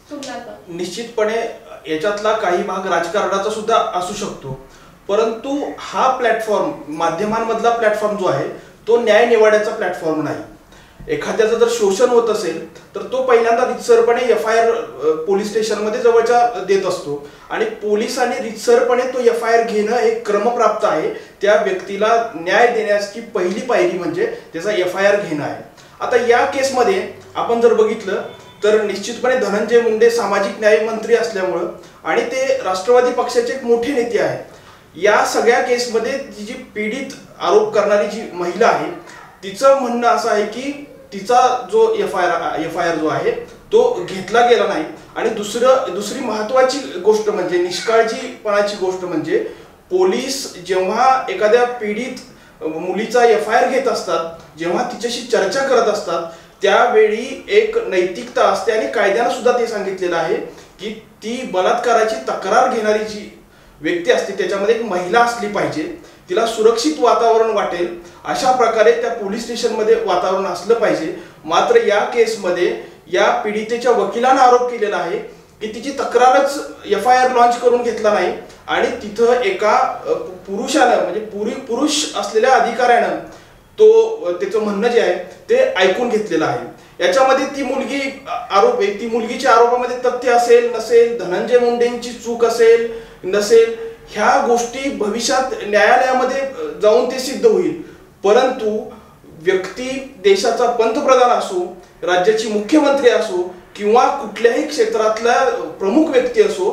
निश्चितपणे याच्यातला काही भाग राजकारणाचा सुद्धा असू शकतो, परंतु हा प्लॅटफॉर्म माध्यमांमधला प्लॅटफॉर्म जो आहे तो न्याय निवाड्याचा प्लॅटफॉर्म नाही. एखाद्याचं जर शोषण होत असेल तर तो पहिल्यांदा रितसरपणे एफ आय आर पोलीस स्टेशनमध्ये जवळच्या देत असतो आणि पोलिसांनी रितसरपणे तो एफ आय आर घेणं हे क्रमप्राप्त आहे. त्या व्यक्तीला न्याय देण्याची पहिली पायरी म्हणजे त्याचा एफ आय आर घेणं आहे. आता या केसमध्ये आपण जर बघितलं तर निश्चितपणे धनंजय मुंडे सामाजिक न्याय मंत्री असल्यामुळं आणि ते राष्ट्रवादी पक्षाचे एक मोठे नेते आहेत. या सगळ्या केसमध्ये जी पीडित आरोप करणारी जी महिला आहे तिचं म्हणणं असं आहे की तिचा जो F I R F I R जो आहे तो घेतला गेला नाही. आणि दुसरं दुसरी महत्वाची गोष्ट म्हणजे निष्काळजीपणाची गोष्ट म्हणजे पोलीस जेव्हा एखाद्या पीडित मुलीचा एफ आय आर घेत असतात, जेव्हा तिच्याशी चर्चा करत असतात त्यावेळी एक नैतिकता असते आणि कायद्यानं सुद्धा ते सांगितलेलं आहे की ती बलात्काराची तक्रार घेणारी जी व्यक्ती असते त्याच्यामध्ये एक महिला असली पाहिजे, तिला सुरक्षित वातावरण वाटेल अशा प्रकारे त्या पोलीस स्टेशनमध्ये वातावरण असलं पाहिजे. मात्र या केसमध्ये या पीडितेच्या वकिलानं आरोप केलेला आहे की तिची तक्रारच एफ आय आर लॉन्च करून घेतला नाही आणि तिथं एका पुरुषानं म्हणजे पुरी पुरुष असलेल्या अधिकाऱ्यानं तो त्याचं म्हणणं जे आहे ते ऐकून घेतलेलं आहे. याच्यामध्ये ती मुलगी आरोप आहे, ती मुलगीच्या आरोपामध्ये तथ्य असेल नसेल, धनंजय मुंडेंची चूक असेल नसेल, ह्या गोष्टी भविष्यात न्यायालयामध्ये जाऊन ते सिद्ध होईल. परंतु व्यक्ती देशाचा पंतप्रधान असो, राज्याची मुख्यमंत्री असो किंवा कुठल्याही क्षेत्रातला प्रमुख व्यक्ती असो,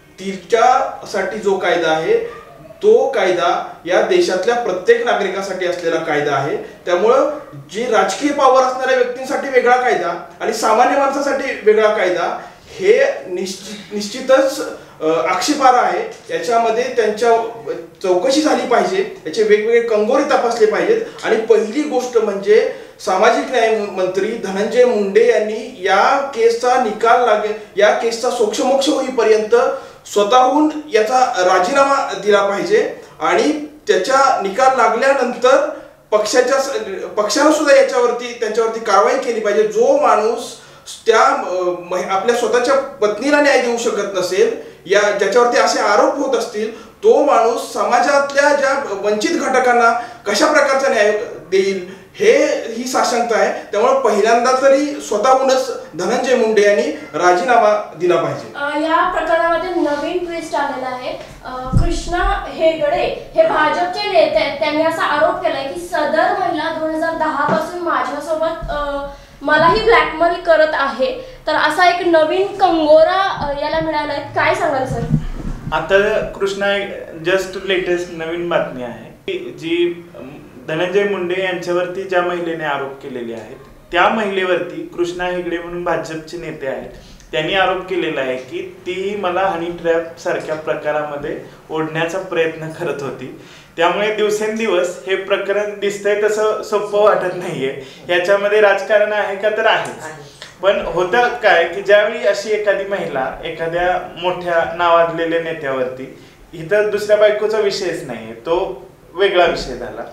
तिच्यासाठी जो कायदा आहे तो कायदा या देशातल्या प्रत्येक नागरिकासाठी असलेला कायदा आहे. त्यामुळं जी राजकीय पावर असणाऱ्या व्यक्तींसाठी वेगळा कायदा आणि सामान्य माणसासाठी वेगळा कायदा हे निश्चित निश्चितच आक्षेपार्ह आहे. याच्यामध्ये त्यांच्या चौकशी झाली पाहिजे, याचे वेगवेगळे कंगोरे तपासले पाहिजेत. आणि पहिली गोष्ट म्हणजे सामाजिक न्याय मंत्री धनंजय मुंडे यांनी या केसचा निकाल लागे या केसचा सोक्षमोक्ष होईपर्यंत स्वतःहून याचा राजीनामा दिला पाहिजे आणि त्याच्या निकाल लागल्यानंतर पक्षाच्या पक्षानं सुद्धा याच्यावरती त्यांच्यावरती कारवाई केली पाहिजे. जो माणूस त्या आपल्या स्वतःच्या पत्नीला न्याय देऊ शकत नसेल, या ज्याच्यावरती असे आरोप होत असतील, तो माणूस समाजातल्या ज्या वंचित घटकांना कशा प्रकारचा न्याय देईल हे ही साशंकता आहे. त्यामुळे पहिल्यांदा तरी स्वतःहूनच धनंजय मुंडे यांनी राजीनामा दिला पाहिजे. या प्रकरणामध्ये नवीन ट्विस्ट आलेला आहे. कृष्णा हेगडे हे भाजपचे नेते आहेत. त्यांनी असा आरोप केलाय की सदर महिला दोन हजार दहा पासून माझ्यासोबत मलाही ब्लॅकमेल करत आहे. तर असा एक नवीन कंगोरा याला मिळाला आहे. काय सांगाल सर? आता कृष्णा जस्ट लेटेस्ट नवीन बातमी आहे जी धनंजय मुंडे यांच्यावरती ज्या महिलेने आरोप केलेले आहेत त्या महिलेवरती कृष्णा हेगडे म्हणून भाजपचे नेते आहेत, त्यांनी आरोप केलेला आहे की ती मला हनी ट्रॅप सारख्या प्रकारामध्ये ओढण्याचा प्रयत्न करत होती. त्यामुळे दिवसेंदिवस हे प्रकरण दिसतंय तसं सोपं वाटत नाहीये. याच्यामध्ये राजकारण आहे का? तर आहेच. पण होतं काय की ज्यावेळी अशी एखादी महिला एखाद्या मोठ्या नावाजलेल्या नेत्यावरती, इथं दुसऱ्या बायकोचा विषयच नाहीये, तो वेगळा विषय झाला,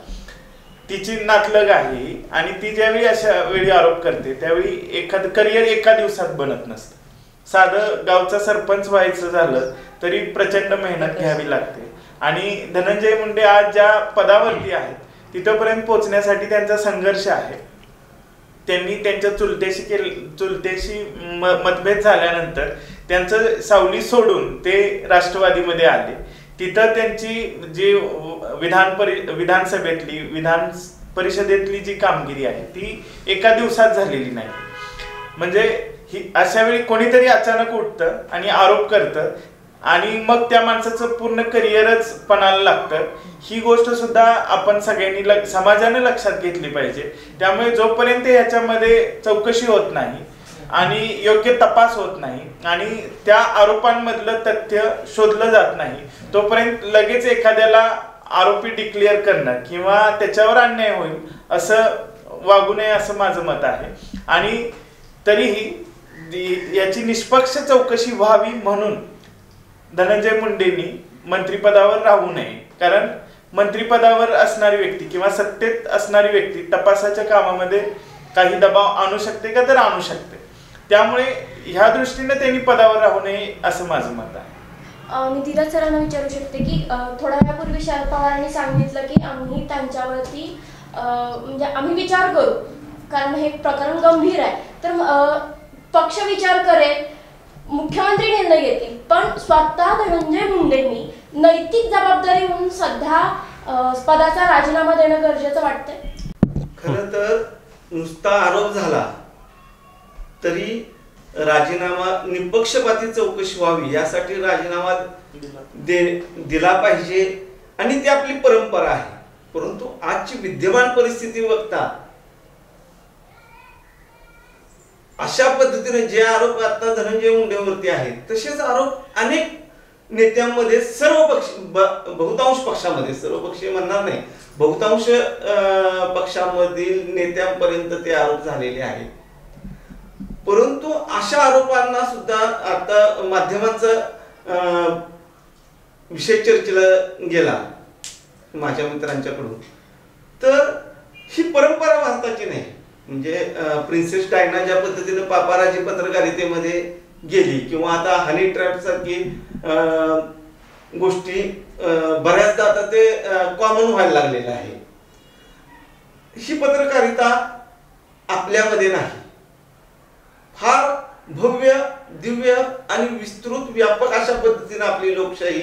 तिची नातलग आहे आणि ती ज्यावेळी अशा वेळी आरोप करते त्यावेळी एखादं करिअर एका दिवसात बनत नसतं. साधं गावचा सरपंच व्हायचं झालं तरी प्रचंड मेहनत घ्यावी लागते आणि धनंजय मुंडे आज ज्या पदावरती आहेत तिथपर्यंत पोहोचण्यासाठी त्यांचा संघर्ष आहे. त्यांनी त्यांच्या चुलतेशी केले चुलतेशी मतभेद झाल्यानंतर त्यांचं सावली सोडून ते राष्ट्रवादीमध्ये आले. तिथं त्यांची जी विधान परि विधानसभेतली विधान परिषदेतली जी कामगिरी आहे ती एका दिवसात झालेली नाही. म्हणजे ही अशा वेळी कोणीतरी अचानक उठतं आणि आरोप करतं आणि मग त्या माणसाचं पूर्ण करिअरच पणाला लागतं. ही गोष्ट सुद्धा आपण सगळ्यांनी ल समाजाने लक्षात घेतली पाहिजे. त्यामुळे जोपर्यंत याच्यामध्ये चौकशी होत नाही आणि योग्य तपास होत नाही आणि त्या आरोपांमधलं तथ्य शोधलं जात नाही तोपर्यंत लगेच एखाद्याला आरोपी डिक्लेअर करणं किंवा त्याच्यावर अन्याय होईल असं वागू नये असं माझं मत आहे. आणि तरीही याची निष्पक्ष चौकशी व्हावी म्हणून धनंजय मुंडेंनी मंत्रिपदावर राहू नये. कारण मंत्रिपदावर असणारी व्यक्ती किंवा सत्तेत असणारी व्यक्ती तपासाच्या कामामध्ये काही दबाव आणू शकते का? तर आणू शकते. त्यामुळे ह्या दृष्टीने त्यांनी पदावर राहू नये असं माझं मत आहे. मी धीरज सरांना विचारू शकते की थोड्या वेळापूर्वी शरद पवारांनी सांगितलं की आम्ही त्यांच्यावरती म्हणजे आम्ही विचार करू कारण हे प्रकरण गंभीर आहे. तर पक्ष विचार करेल, मुख्यमंत्री निर्णय घेतील, पण स्वतः धनंजय मुंडेंनी नैतिक जबाबदारी म्हणून सध्या पदाचा राजीनामा देणं गरजेचं वाटतंय. खरं तर नुसता आरोप झाला तरी राजीनामा निपक्षपाती चौकशी व्हावी यासाठी राजीनामा दे दिला पाहिजे आणि ती आपली परंपरा आहे. परंतु आजची विद्यमान परिस्थिती बघता अशा पद्धतीने जे आरोप आता धनंजय मुंडेवरती आहेत तसेच आरोप अनेक नेत्यांमध्ये सर्व पक्ष बहुतांश पक्षामध्ये, सर्व पक्षीय म्हणणार नाही, बहुतांश पक्षामधील नेत्यांपर्यंत ते आरोप झालेले आहेत. परंतु अशा आरोपांना सुद्धा आता माध्यमांचा विषय चर्चेला गेला माझ्या मित्रांच्याकडून. तर ही परंपरा भारताची नाही. म्हणजे प्रिन्सेस डायना ज्या पद्धतीने पापाराजी पत्रकारितेमध्ये गेली किंवा आता हनी ट्रॅप सारखी गोष्टी बऱ्याचदा आता ते कॉमन व्हायला लागलेलं आहे. ही पत्रकारिता आपल्यामध्ये नाही. फार भव्य, दिव्य आणि विस्तृत व्यापक अशा पद्धतीने आपली लोकशाही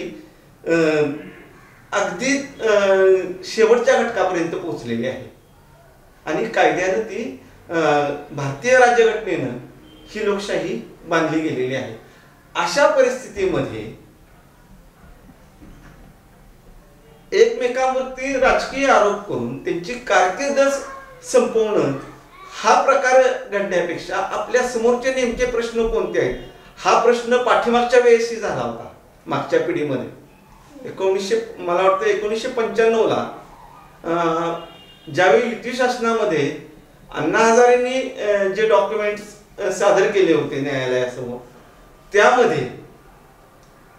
अगदी शेवटच्या घटकापर्यंत पोहोचलेली आहे आणि कायद्यानं ती भारतीय राज्यघटनेनं ही लोकशाही बांधली गेलेली आहे. अशा परिस्थितीमध्ये एकमेकांवरती राजकीय आरोप करून त्यांची कारकीर्द संपवणं हा प्रकार घडण्यापेक्षा आपल्या समोरचे नेमके प्रश्न कोणते आहेत हा प्रश्न पाठीमागच्या वेळेसही झाला होता. मागच्या पिढीमध्ये एकोणीसशे मला वाटतं एकोणीसशे पंच्याण्णव ला ज्यावेळी युती शासनामध्ये अण्णा हजारेंनी जे डॉक्युमेंट्स सादर केले होते न्यायालयासमोर त्यामध्ये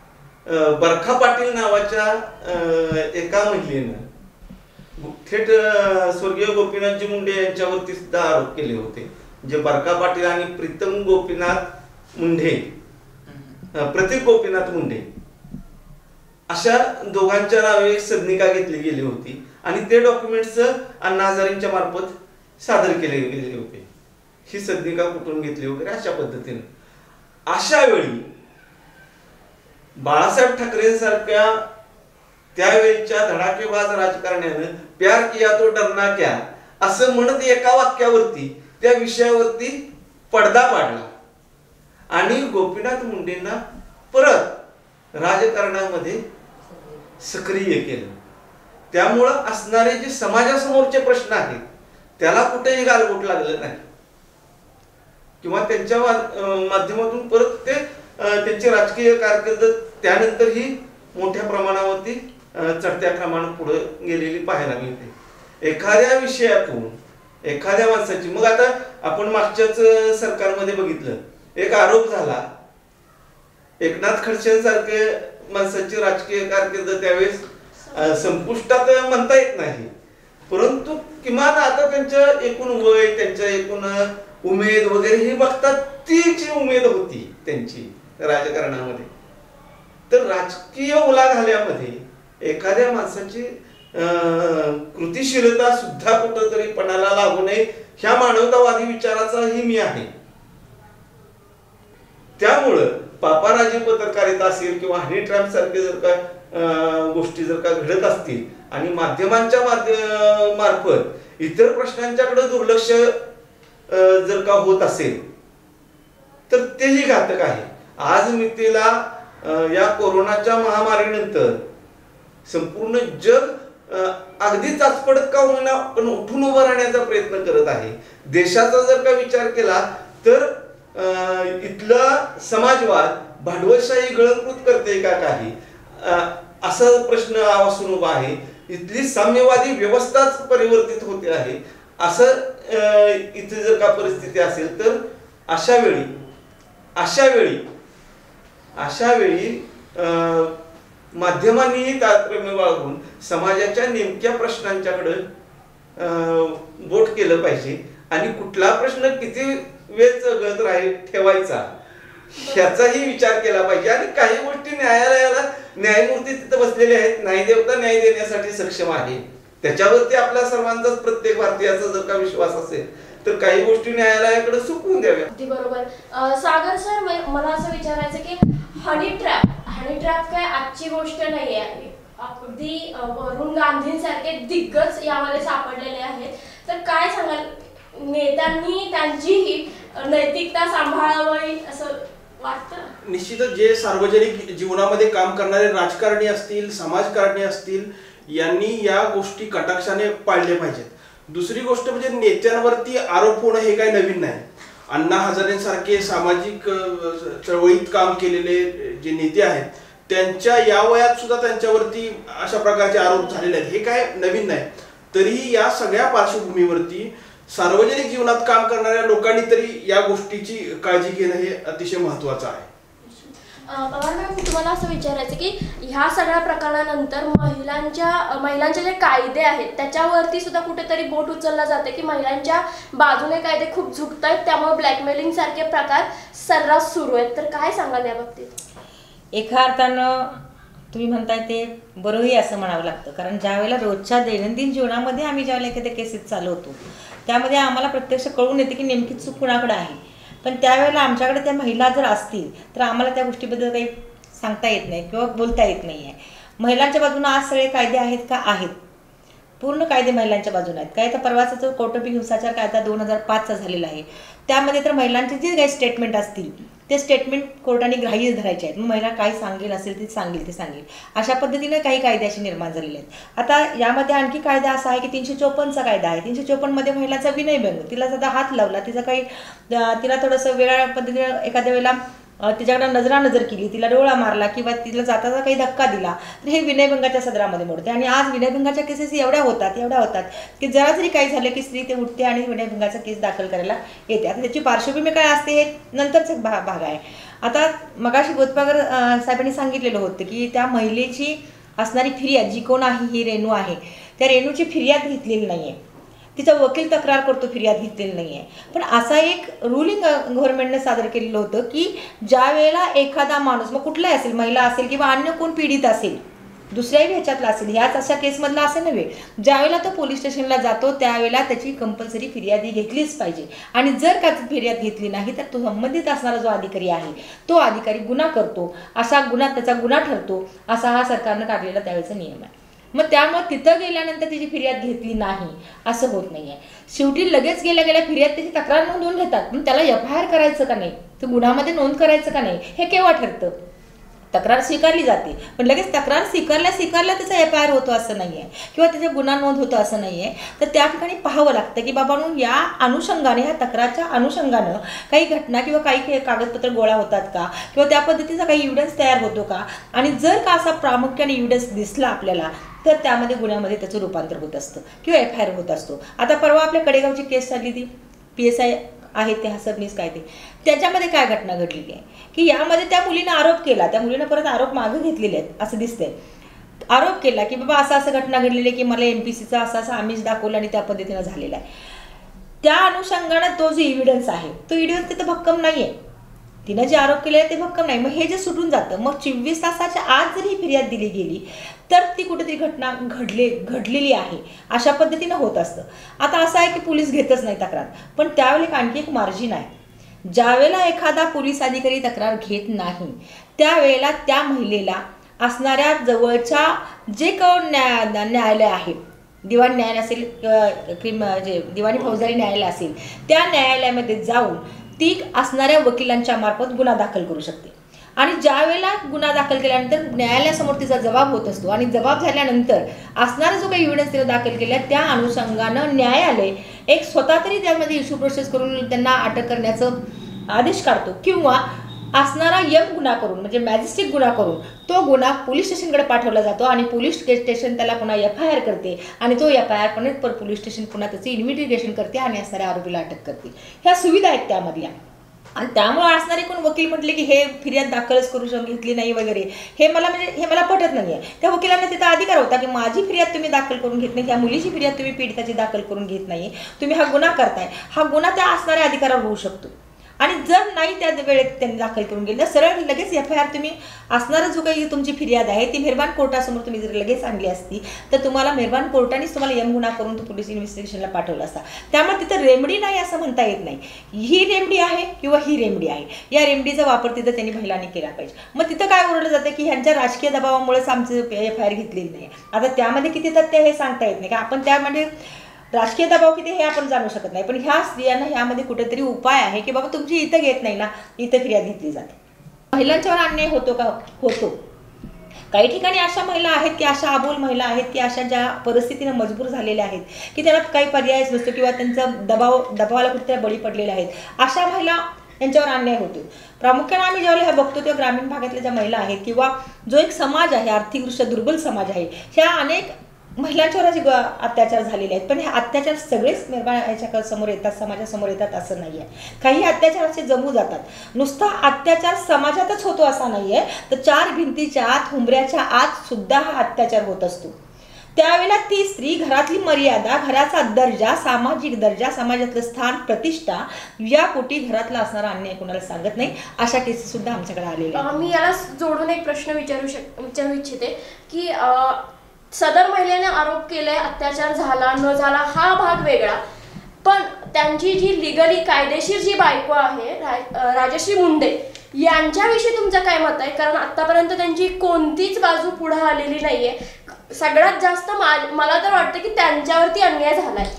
अं, बरखा पाटील नावाच्या अं, एका महिलेनं थेट अं, स्वर्गीय गोपीनाथजी मुंडे यांच्यावरती सुद्धा आरोप केले होते. जे बरखा पाटील आणि प्रीतम गोपीनाथ मुंडे, अं, प्रतीक गोपीनाथ मुंडे अशा दोघांच्या नावे एक सदनिका घेतली गेली होती आणि ते डॉक्युमेंट्स अण्णा हजारेंच्या मार्फत सादर केले गेलेले होते. ही सदनिका कुठून घेतली वगैरे अशा पद्धतीने. अशा वेळी बाळासाहेब ठाकरेंसारख्या त्यावेळीच्या धडाकेबाज राजकारण्यानं प्यार किया तो डरना क्या असं म्हणत एका वाक्यावरती त्या विषयावरती पडदा पाडला आणि गोपीनाथ मुंडेंना परत राजकारणामध्ये सक्रिय केलं. त्यामुळं असणारे जे समाजासमोरचे प्रश्न आहेत त्याला कुठेही गालबोट लागलं नाही किंवा त्यांच्या माध्यमातून परत ते त्यांची राजकीय कारकीर्द त्यानंतर ही मोठ्या प्रमाणावरती चढत्या क्रमानं पुढे गेलेली पाहायला मिळते. एखाद्या विषयातून एखाद्या माणसाची, मग आता आपण मागच्याच सरकारमध्ये बघितलं, एक आरोप झाला एकनाथ खडसेंसारखे माणसाची राजकीय कारकीर्द त्यावेळेस संपुष्टात म्हणता येत नाही, परंतु किमान आता त्यांचं एकूण वय, त्यांच्या एकूण उमेद वगैरे हे बघतात ती जी उमेद होती त्यांची राजकारणामध्ये. तर राजकीय उलाढाल्यामध्ये एखाद्या माणसाची कृतिशीलता सुद्धा कुठंतरी पणाला लागू नये ह्या मानवतावादी विचाराचाही मी आहे. त्यामुळं पापाराजी पत्रकारिता असेल किंवा हनी ट्रॅप सारखे जर का गोष्टी जर का घडत असतील आणि माध्यमांच्या माध्य मार्फत इतर प्रश्नांच्याकडे दुर्लक्ष जर का होत असेल तर तेही घातक आहे. आज मितीला या कोरोनाच्या महामारीनंतर संपूर्ण जग अगदी चाचपडत का होईना पण उठून उभं राहण्याचा प्रयत्न करत आहे. देशाचा जर का विचार केला तर इथला समाजवाद भांडवलशाही गळंकृत करते का काही, असा प्रश्न आवासून उभा आहे. इथली साम्यवादी व्यवस्थाच परिवर्तित होते आहे असं इथे जर का परिस्थिती असेल तर अशा वेळी अशा वेळी अशा वेळी माध्यमांनीही तारतम्य बाळगून समाजाच्या नेमक्या प्रश्नांच्याकडे बोट केलं पाहिजे आणि कुठला प्रश्न किती वेळ जगत राहील ठेवायचा ह्याचाही विचार केला पाहिजे. आणि काही गोष्टी न्यायालयाला न्यायमूर्ती तिथे बसलेले आहेत, न्यायदेवता न्याय देण्यासाठी सक्षम आहे. त्याच्यावरती आपल्या सर्वांचाच प्रत्येक भारतीयाचा जर का विश्वास असेल तर काही गोष्टी न्यायालयाकडे सुकवून द्याव्या. अगदी बरोबर. सागर सर, मला असं विचारायचं की हनी ट्रॅप हनी ट्रॅप काय आजची गोष्ट नाही आहे. अगदी वरुण गांधींसारखे दिग्गज यामध्ये सापडलेले आहेत. तर काय सांगाल, नेत्यांनी त्यांची नैतिकता सांभाळावी असं वाटतं? निश्चितच जे सार्वजनिक जीवनामध्ये काम करणारे राजकारणी असतील, समाजकारणी असतील, यांनी या गोष्टी कटाक्षाने पाळल्या पाहिजेत. दुसरी गोष्ट म्हणजे नेत्यांवरती आरोप होणं हे काही नवीन नाही. अण्णा हजारेंसारखे सामाजिक चळवळीत काम केलेले जे नेते आहेत त्यांच्या या वयात सुद्धा त्यांच्यावरती अशा प्रकारचे आरोप झालेले आहेत, हे काय नवीन नाही. तरीही या सगळ्या पार्श्वभूमीवरती सार्वजनिक जीवनात काम करणाऱ्या लोकांनी तरी या गोष्टीची काळजी घेणं हे अतिशय महत्त्वाचं आहे. पवार मॅम, तुम्हाला असं विचारायचं की ह्या सगळ्या प्रकरणानंतर महिलांच्या महिलांचे जे कायदे आहेत त्याच्यावरती सुद्धा कुठेतरी बोट उचलला जाते की महिलांच्या बाजूने कायदे खूप झुकत आहेत, त्यामुळे ब्लॅकमेलिंग सारखे प्रकार सर्रास सुरू आहेत. तर काय सांगाल या बाबतीत? एका अर्थानं तुम्ही म्हणताय ते बरोही असं म्हणावं लागतं, कारण ज्यावेळेला रोजच्या दैनंदिन जीवनामध्ये आम्ही ज्यावेळेला एखाद्या केसेस चालवतो त्यामध्ये आम्हाला प्रत्यक्ष कळून येते की नेमकी चूक कुणाकडे आहे. पण त्यावेळेला आमच्याकडे त्या महिला जर असतील तर आम्हाला त्या गोष्टीबद्दल काही सांगता येत नाही किंवा बोलता येत नाही आहे. महिलांच्या बाजूने आज सगळे कायदे आहेत का? आहेत. पूर्ण कायदे महिलांच्या बाजूने आहेत. काय तर परवाचा जो कौटुंबिक हिंसाचार कायदा दोन हजार पाचचा झालेला आहे त्यामध्ये तर महिलांचे जे काही स्टेटमेंट असतील ते स्टेटमेंट कोर्टाने ग्राह्य धरायचे आहेत. मग महिला काय सांगेल असेल ते सांगेल ते सांगेल अशा पद्धतीने काही कायदे असे निर्माण झालेले आहेत. आता यामध्ये आणखी कायदा असा आहे की तीनशे चोपन्नचा कायदा आहे. तीनशे चोपन्नमध्ये महिलाचा विनयभंग, तिला सुद्धा हात लावला, तिचा काही तिला थोडंसं वेगळ्या पद्धतीने एखाद्या वेळेला तिच्याकडे नजरानजर केली, तिला डोळा मारला किंवा तिला जाताचा काही धक्का दिला, तर हे विनयभंगाच्या सदरामध्ये मोडते. आणि आज विनयभंगाच्या केसेस एवढ्या होतात एवढ्या होतात की जरा जरी काही झालं की स्त्री ते उठते आणि विनयभंगाचा केस दाखल करायला येते. आता त्याची पार्श्वभूमी काय असते हे नंतरचा भा भाग आहे. आता मगाशी गोतपागर साहेबांनी सांगितलेलं होतं की त्या महिलेची असणारी फिर्याद जी कोण आहे ही रेणू आहे, त्या रेणूची फिर्याद घेतलेली नाही आहे. तिचा वकील तक्रार करतो, फिर्याद घेतलेली नाही आहे. पण असा एक रुलिंग गव्हर्नमेंटने सादर केलेलं होतं की ज्या वेळेला एखादा माणूस, मग कुठलाही असेल, महिला असेल किंवा अन्य कोण पीडित असेल, दुसऱ्याही ह्याच्यातला असेल, ह्याच अशा केसमधला असे नव्हे, ज्यावेळेला तो पोलीस स्टेशनला जातो त्यावेळेला त्याची कंपल्सरी फिर्याद ही घेतलीच पाहिजे. आणि जर का फिर्याद घेतली नाही तर तो संबंधित असणारा जो अधिकारी आहे तो अधिकारी गुन्हा करतो, असा गुन्हा त्याचा गुन्हा ठरतो, असा हा सरकारनं काढलेला त्यावेळेचा नियम आहे. मग त्यामुळे तिथं गेल्यानंतर तिची फिर्याद घेतली नाही असं होत नाही आहे. शेवटी लगेच गेल्या गेल्या फिर्याद त्याची तक्रार नोंदवून घेतात, पण त्याला एफ आय आर करायचं का नाही, तर गुन्ह्यामध्ये नोंद करायचं का नाही हे केव्हा ठरतं? तक्रार स्वीकारली जाते, पण लगेच तक्रार स्वीकारल्या स्वीकारल्या त्याचा एफ आय आर होतो असं नाही आहे किंवा त्याचा गुन्हा नोंद होतो असं नाही आहे. तर त्या ठिकाणी पाहावं लागतं की बाबांनो या अनुषंगाने, ह्या तक्रारच्या अनुषंगानं काही घटना किंवा काही कागदपत्र गोळा होतात का किंवा त्या पद्धतीचा काही एव्हिडन्स तयार होतो का. आणि जर का असा प्रामुख्याने एव्हिडन्स दिसला आपल्याला तर त्यामध्ये गुन्ह्यामध्ये त्याचं रूपांतर होत असतं किंवा एफ आय आर होत असतो. आता परवा आपल्या कडेगावची केस चालली ती पी एस आय आहे ते हसबनीस काय ते, त्याच्यामध्ये काय घटना घडलेली आहे की यामध्ये त्या मुलीनं आरोप केला, त्या मुलीनं परत आरोप मागे घेतलेले आहेत असं दिसतंय. आरोप केला की बाबा असं असं घटना घडलेली आहे की मला एम पी सीचा असा असा आमिष दाखवला आणि त्या पद्धतीनं झालेला आहे. त्या अनुषंगानं तो जो एव्हिडन्स आहे तो एव्हिडन्स तिथं भक्कम नाही आहे, तिनं जे आरोप केले ते भक्कम नाही. मग हे जे सुटून जातं, मग चोवीस तासाच्या आत जरी ही फिर्याद दिली गेली तर ती कुठेतरी घटना घडले घडलेली आहे अशा पद्धतीनं होत असतं. आता असं आहे की पोलीस घेतच नाही तक्रार, पण त्यावेळेला आणखी एक मार्जिन आहे. ज्यावेळेला एखादा पोलीस अधिकारी तक्रार घेत नाही त्यावेळेला त्या महिलेला असणाऱ्या जवळच्या जे कोण न्याय न्यायालय आहे, दिवाणी न्यायालय असेल क्रिम जे दिवाणी फौजदारी न्यायालय असेल, त्या न्यायालयामध्ये जाऊन ती असणाऱ्या वकिलांच्या मार्फत गुन्हा दाखल करू शकते. आणि ज्या वेळेला गुन्हा दाखल केल्यानंतर न्यायालयासमोर तिचा जबाब होत असतो आणि जबाब झाल्यानंतर असणारा जो काही एव्हिडन्स तिला दाखल केला त्या अनुषंगानं न्यायालय एक स्वतः तरी त्यामध्ये इश्यू प्रोसेस करून त्यांना अटक करण्याचं आदेश काढतो किंवा असणारा यम गुन्हा करून म्हणजे मॅजिस्ट्रेट गुन्हा करून तो गुन्हा पोलीस स्टेशनकडे पाठवला जातो आणि पोलीस स्टेशन त्याला पुन्हा एफ आय आर करते आणि तो एफ आय आर पण पर पोलीस स्टेशन पुन्हा त्याची इन्व्हेस्टिगेशन करते आणि असणाऱ्या आरोपीला अटक करते. ह्या सुविधा आहेत त्यामधल्या. आणि त्यामुळे असणारे कोण वकील म्हटले की हे फिर्याद दाखलच करू शकत घेतली नाही वगैरे, हे मला म्हणजे हे मला पटत नाही आहे. त्या वकिलांना तिथं अधिकार होता की माझी फिर्याद तुम्ही दाखल करून घेत नाही, ह्या मुलीची फिर्याद तुम्ही पीडिताची दाखल करून घेत नाही, तुम्ही हा गुन्हा करताय, हा गुन्हा त्या असणाऱ्या अधिकारावर होऊ शकतो. आणि जर नाही त्या वेळेत त्यांनी दाखल करून गेलं सरळ लगेच एफ आय आर तुम्ही असणारा जो काही तुमची फिर्याद आहे ती मेहरबान कोर्टासमोर तुम्ही जर लगेच आणली असती तर तुम्हाला मेहरबान कोर्टानेच तुम्हाला यम गुन्हा करून तो पोलीस इन्व्हेस्टिगेशनला पाठवला असता. त्यामुळे तिथं रेमडी नाही असं म्हणता येत नाही. ही रेमडी आहे किंवा ही रेमडी आहे, या रेमडीचा वापर तिथं त्यांनी महिलांनी केला पाहिजे. मग तिथं काय ओरडलं जातं की ह्यांच्या राजकीय दबावामुळेच आमचं एफ आय आर घेतलेली नाही. आता त्यामध्ये किती तथ्य हे सांगता येत नाही का, आपण त्यामध्ये राजकीय दबाव किती हे आपण जाणू शकत नाही. पण ह्या स्त्रियांना ह्यामध्ये कुठेतरी उपाय आहे की बाबा तुमची इथं घेत नाही ना, इथं फिर्याद घेतली जाते. महिलांच्यावर अन्याय होतो का? होतो. काही ठिकाणी अशा महिला आहेत की अशा अबोल महिला आहेत की अशा ज्या परिस्थितीनं मजबूर झालेल्या आहेत की त्यांना काही पर्यायच नसतो किंवा त्यांचा दबाव दबावाला कुठेतरी बळी पडलेल्या आहेत, अशा महिला यांच्यावर अन्याय होतो. प्रामुख्याने आम्ही ज्यावेळेला हे बघतो तेव्हा ग्रामीण भागातल्या ज्या महिला आहेत किंवा जो एक समाज आहे आर्थिकदृष्ट्या दुर्बल समाज आहे, ह्या अनेक महिलांच्यावर असे अत्याचार झालेले आहेत. पण हे अत्याचार सगळेच निर्माण ह्याच्या समोर येतात, समाजासमोर येतात असं नाही आहे. काही अत्याचार असे जमू जातात. नुसता अत्याचार समाजातच होतो असा नाही आहे, तर चार भिंतीच्या आत हुंबऱ्याच्या आत सुद्धा हा अत्याचार होत असतो. त्यावेळेला ती स्त्री घरातली मर्यादा, घराचा दर्जा, सामाजिक दर्जा, समाजातलं स्थान, प्रतिष्ठा या पोटी घरातला असणारा अन्याय कोणाला सांगत नाही. अशा केसेस सुद्धा आमच्याकडे आलेल्या आहेत. मी याला जोडून एक प्रश्न विचारू शक विचारू इच्छिते की सदर महिलेने आरोप केले अत्याचार झाला न झाला हा भाग वेगळा, पण त्यांची जी लिगली कायदेशीर जी बायको आहे राजश्री मुंडे यांच्याविषयी तुमचं काय मत आहे? कारण आतापर्यंत त्यांची कोणतीच बाजू पुढे आलेली नाहीये. सगळ्यात जास्त मला तर वाटतं की त्यांच्यावरती अन्याय झालाय.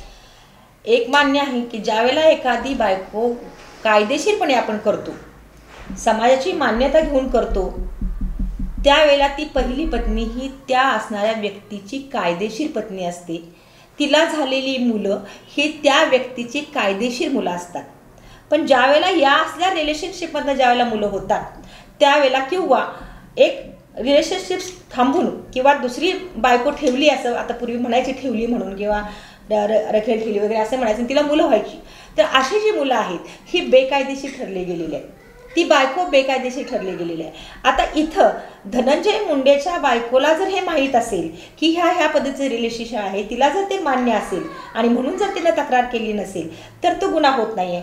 एक मान्य आहे की ज्यावेळेला एखादी बायको कायदेशीरपणे आपण करतो, समाजाची मान्यता घेऊन करतो, त्यावेळेला ती पहिली पत्नी ही त्या असणाऱ्या व्यक्तीची कायदेशीर पत्नी असते. तिला झालेली मुलं हे त्या व्यक्तीची कायदेशीर मुलं असतात. पण ज्यावेळेला या असल्या रिलेशनशिपमधनं ज्यावेळेला मुलं होतात त्यावेळेला किंवा एक रिलेशनशिप थांबून किंवा दुसरी बायको ठेवली असं आता पूर्वी म्हणायची ठेवली म्हणून किंवा रखेल ठेवली वगैरे असं म्हणायचं तिला मुलं व्हायची, तर अशी जी मुलं आहेत ही बेकायदेशीर ठरली गेलेली आहेत, ती बायको बेकायदेशीर ठरली गेलेली आहे. आता इथं धनंजय मुंडेच्या बायकोला जर हे माहीत असेल की ह्या ह्या पद्धतीचं रिलेशनशिप आहे, तिला जर ते मान्य असेल आणि म्हणून जर तिने तक्रार केली नसेल तर तो गुन्हा होत नाही आहे,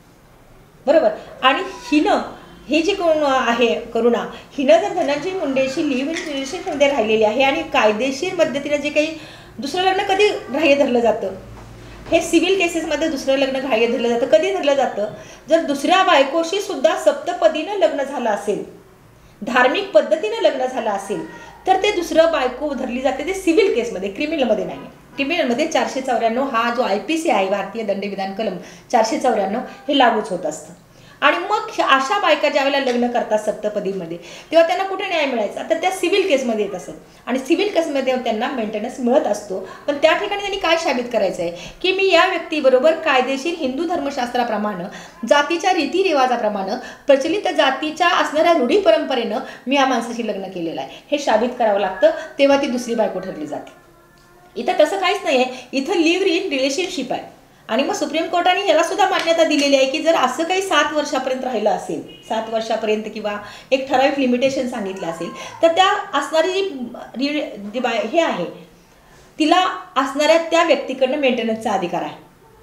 बरोबर. आणि हिनं ही जी कोण आहे करुणा, हिनं जर धनंजय मुंडेशी लिव्ह इन रिलेशनशिपमध्ये राहिलेली आहे आणि कायदेशीर पद्धतीनं जे काही दुसरं लग्न कधी ग्राह्य धरलं जातं, हे सिव्हिल केसेसमध्ये दुसरं लग्न ग्राह्य धरलं जातं. कधी धरलं जातं? जर दुसऱ्या बायकोशी सुद्धा सप्तपदीनं लग्न झालं असेल, धार्मिक पद्धतीनं लग्न झालं असेल तर ते दुसरं बायको धरली जाते, ते सिव्हिल केसमध्ये, क्रिमिनलमध्ये नाही. क्रिमिनलमध्ये चारशे चौऱ्याण्णव हा जो आय पी सी आहे भारतीय दंडविधान कलम चारशे चौऱ्याण्णव हे लागूच होत असतं. आणि मग अशा बायका ज्यावेळेला लग्न करतात सप्तपदीमध्ये तेव्हा त्यांना कुठे न्याय मिळायचा, तर त्या सिव्हिल केसमध्ये येत असत आणि सिव्हिल केसमध्ये त्यांना मेंटेनन्स मिळत असतो. पण त्या ठिकाणी त्यांनी काय साबित करायचं आहे की मी या व्यक्तीबरोबर कायदेशीर हिंदू धर्मशास्त्राप्रमाणे, जातीच्या रीतिरिवाजाप्रमाणे, प्रचलित जातीच्या असणाऱ्या रूढी परंपरेनं मी या माणसाशी लग्न केलेलं आहे हे साबित करावं लागतं, तेव्हा ती दुसरी बायको ठरली जाते. इथं तसं काहीच नाही आहे, इथं लिव्ह इन रिलेशनशिप आहे. आणि मग सुप्रीम कोर्टाने याला सुद्धा मान्यता दिलेली आहे की जर असं काही सात वर्षापर्यंत राहिलं असेल, सात वर्षापर्यंत किंवा एक ठराविक लिमिटेशन सांगितलं असेल तर त्या असणारी जी जी बाय हे आहे तिला असणाऱ्या त्या व्यक्तीकडनं मेंटेनन्सचा अधिकार आहे,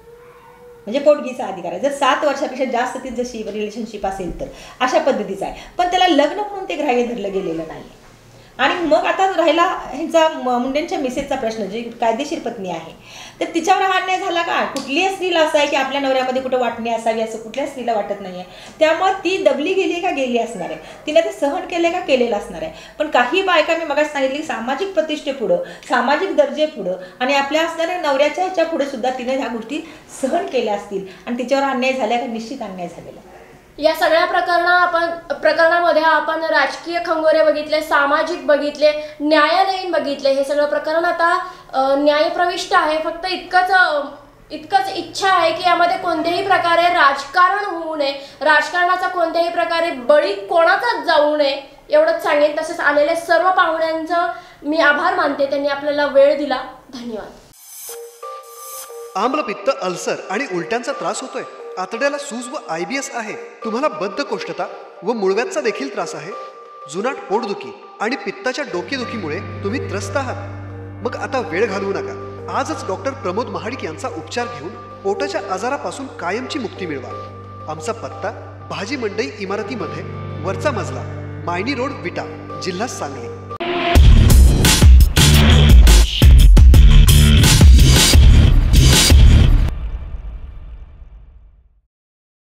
म्हणजे पोटगीचा अधिकार आहे. जर सात वर्षापेक्षा जास्त ती जशी रिलेशनशिप असेल तर अशा पद्धतीचं आहे, पण त्याला लग्न म्हणून ते ग्राह्य धरलं गेलेलं नाही. आणि मग आता राहिला ह्यांचा मुंडेंच्या मिसेसचा प्रश्न, जी कायदेशीर पत्नी आहे, तर तिच्यावर हा अन्याय झाला का? कुठल्याही स्त्रीला असं आहे की आपल्या नवऱ्यामध्ये कुठं वाटणी असावी असं कुठल्या स्त्रीला वाटत नाही आहे. त्यामुळे ती दबली गेली का गेली असणार आहे, तिने ते सहन केले का केलेलं असणार आहे. पण काही बायका मी मगाच सांगितली सामाजिक प्रतिष्ठेपुढं, सामाजिक दर्जे पुढं आणि आपल्या असणाऱ्या नवऱ्याच्या ह्याच्या पुढे सुद्धा तिने ह्या गोष्टी सहन केल्या असतील आणि तिच्यावर अन्याय झाल्या का? निश्चित अन्याय झालेला. या सगळ्या प्रकरणा आपण प्रकरणामध्ये आपण राजकीय खंगोरे बघितले, सामाजिक बघितले, न्यायालयीन बघितले. हे सगळं प्रकरण आता न्यायप्रविष्ट आहे. फक्त इतकंच इतकंच इच्छा आहे की यामध्ये कोणत्याही प्रकारे राजकारण होऊ नये, राजकारणाचा कोणत्याही प्रकारे बळी कोणाचाच जाऊ नये एवढंच सांगेन. तसेच आलेल्या सर्व पाहुण्यांचं मी आभार मानते, त्यांनी आपल्याला वेळ दिला. धन्यवाद. आम्लपित्त, अल्सर आणि उलट्यांचा त्रास होतोय, आतड्याला सूज व आय बी एस आहे, तुम्हाला बद्धकोष्ठता व मुळव्याधचा देखील त्रास आहे, जुनाट पोटदुखी आणि पित्ताच्या डोकेदुखीमुळे तुम्ही त्रस्त आहात, मग आता वेळ घालवू नका. आजच डॉक्टर प्रमोद महाडिक यांचा उपचार घेऊन पोटाच्या आजारापासून कायमची मुक्ती मिळवा. आमचा पत्ता भाजी मंडई इमारतीमध्ये, वरचा मजला, मायनी रोड, विटा, जिल्हा सांगली.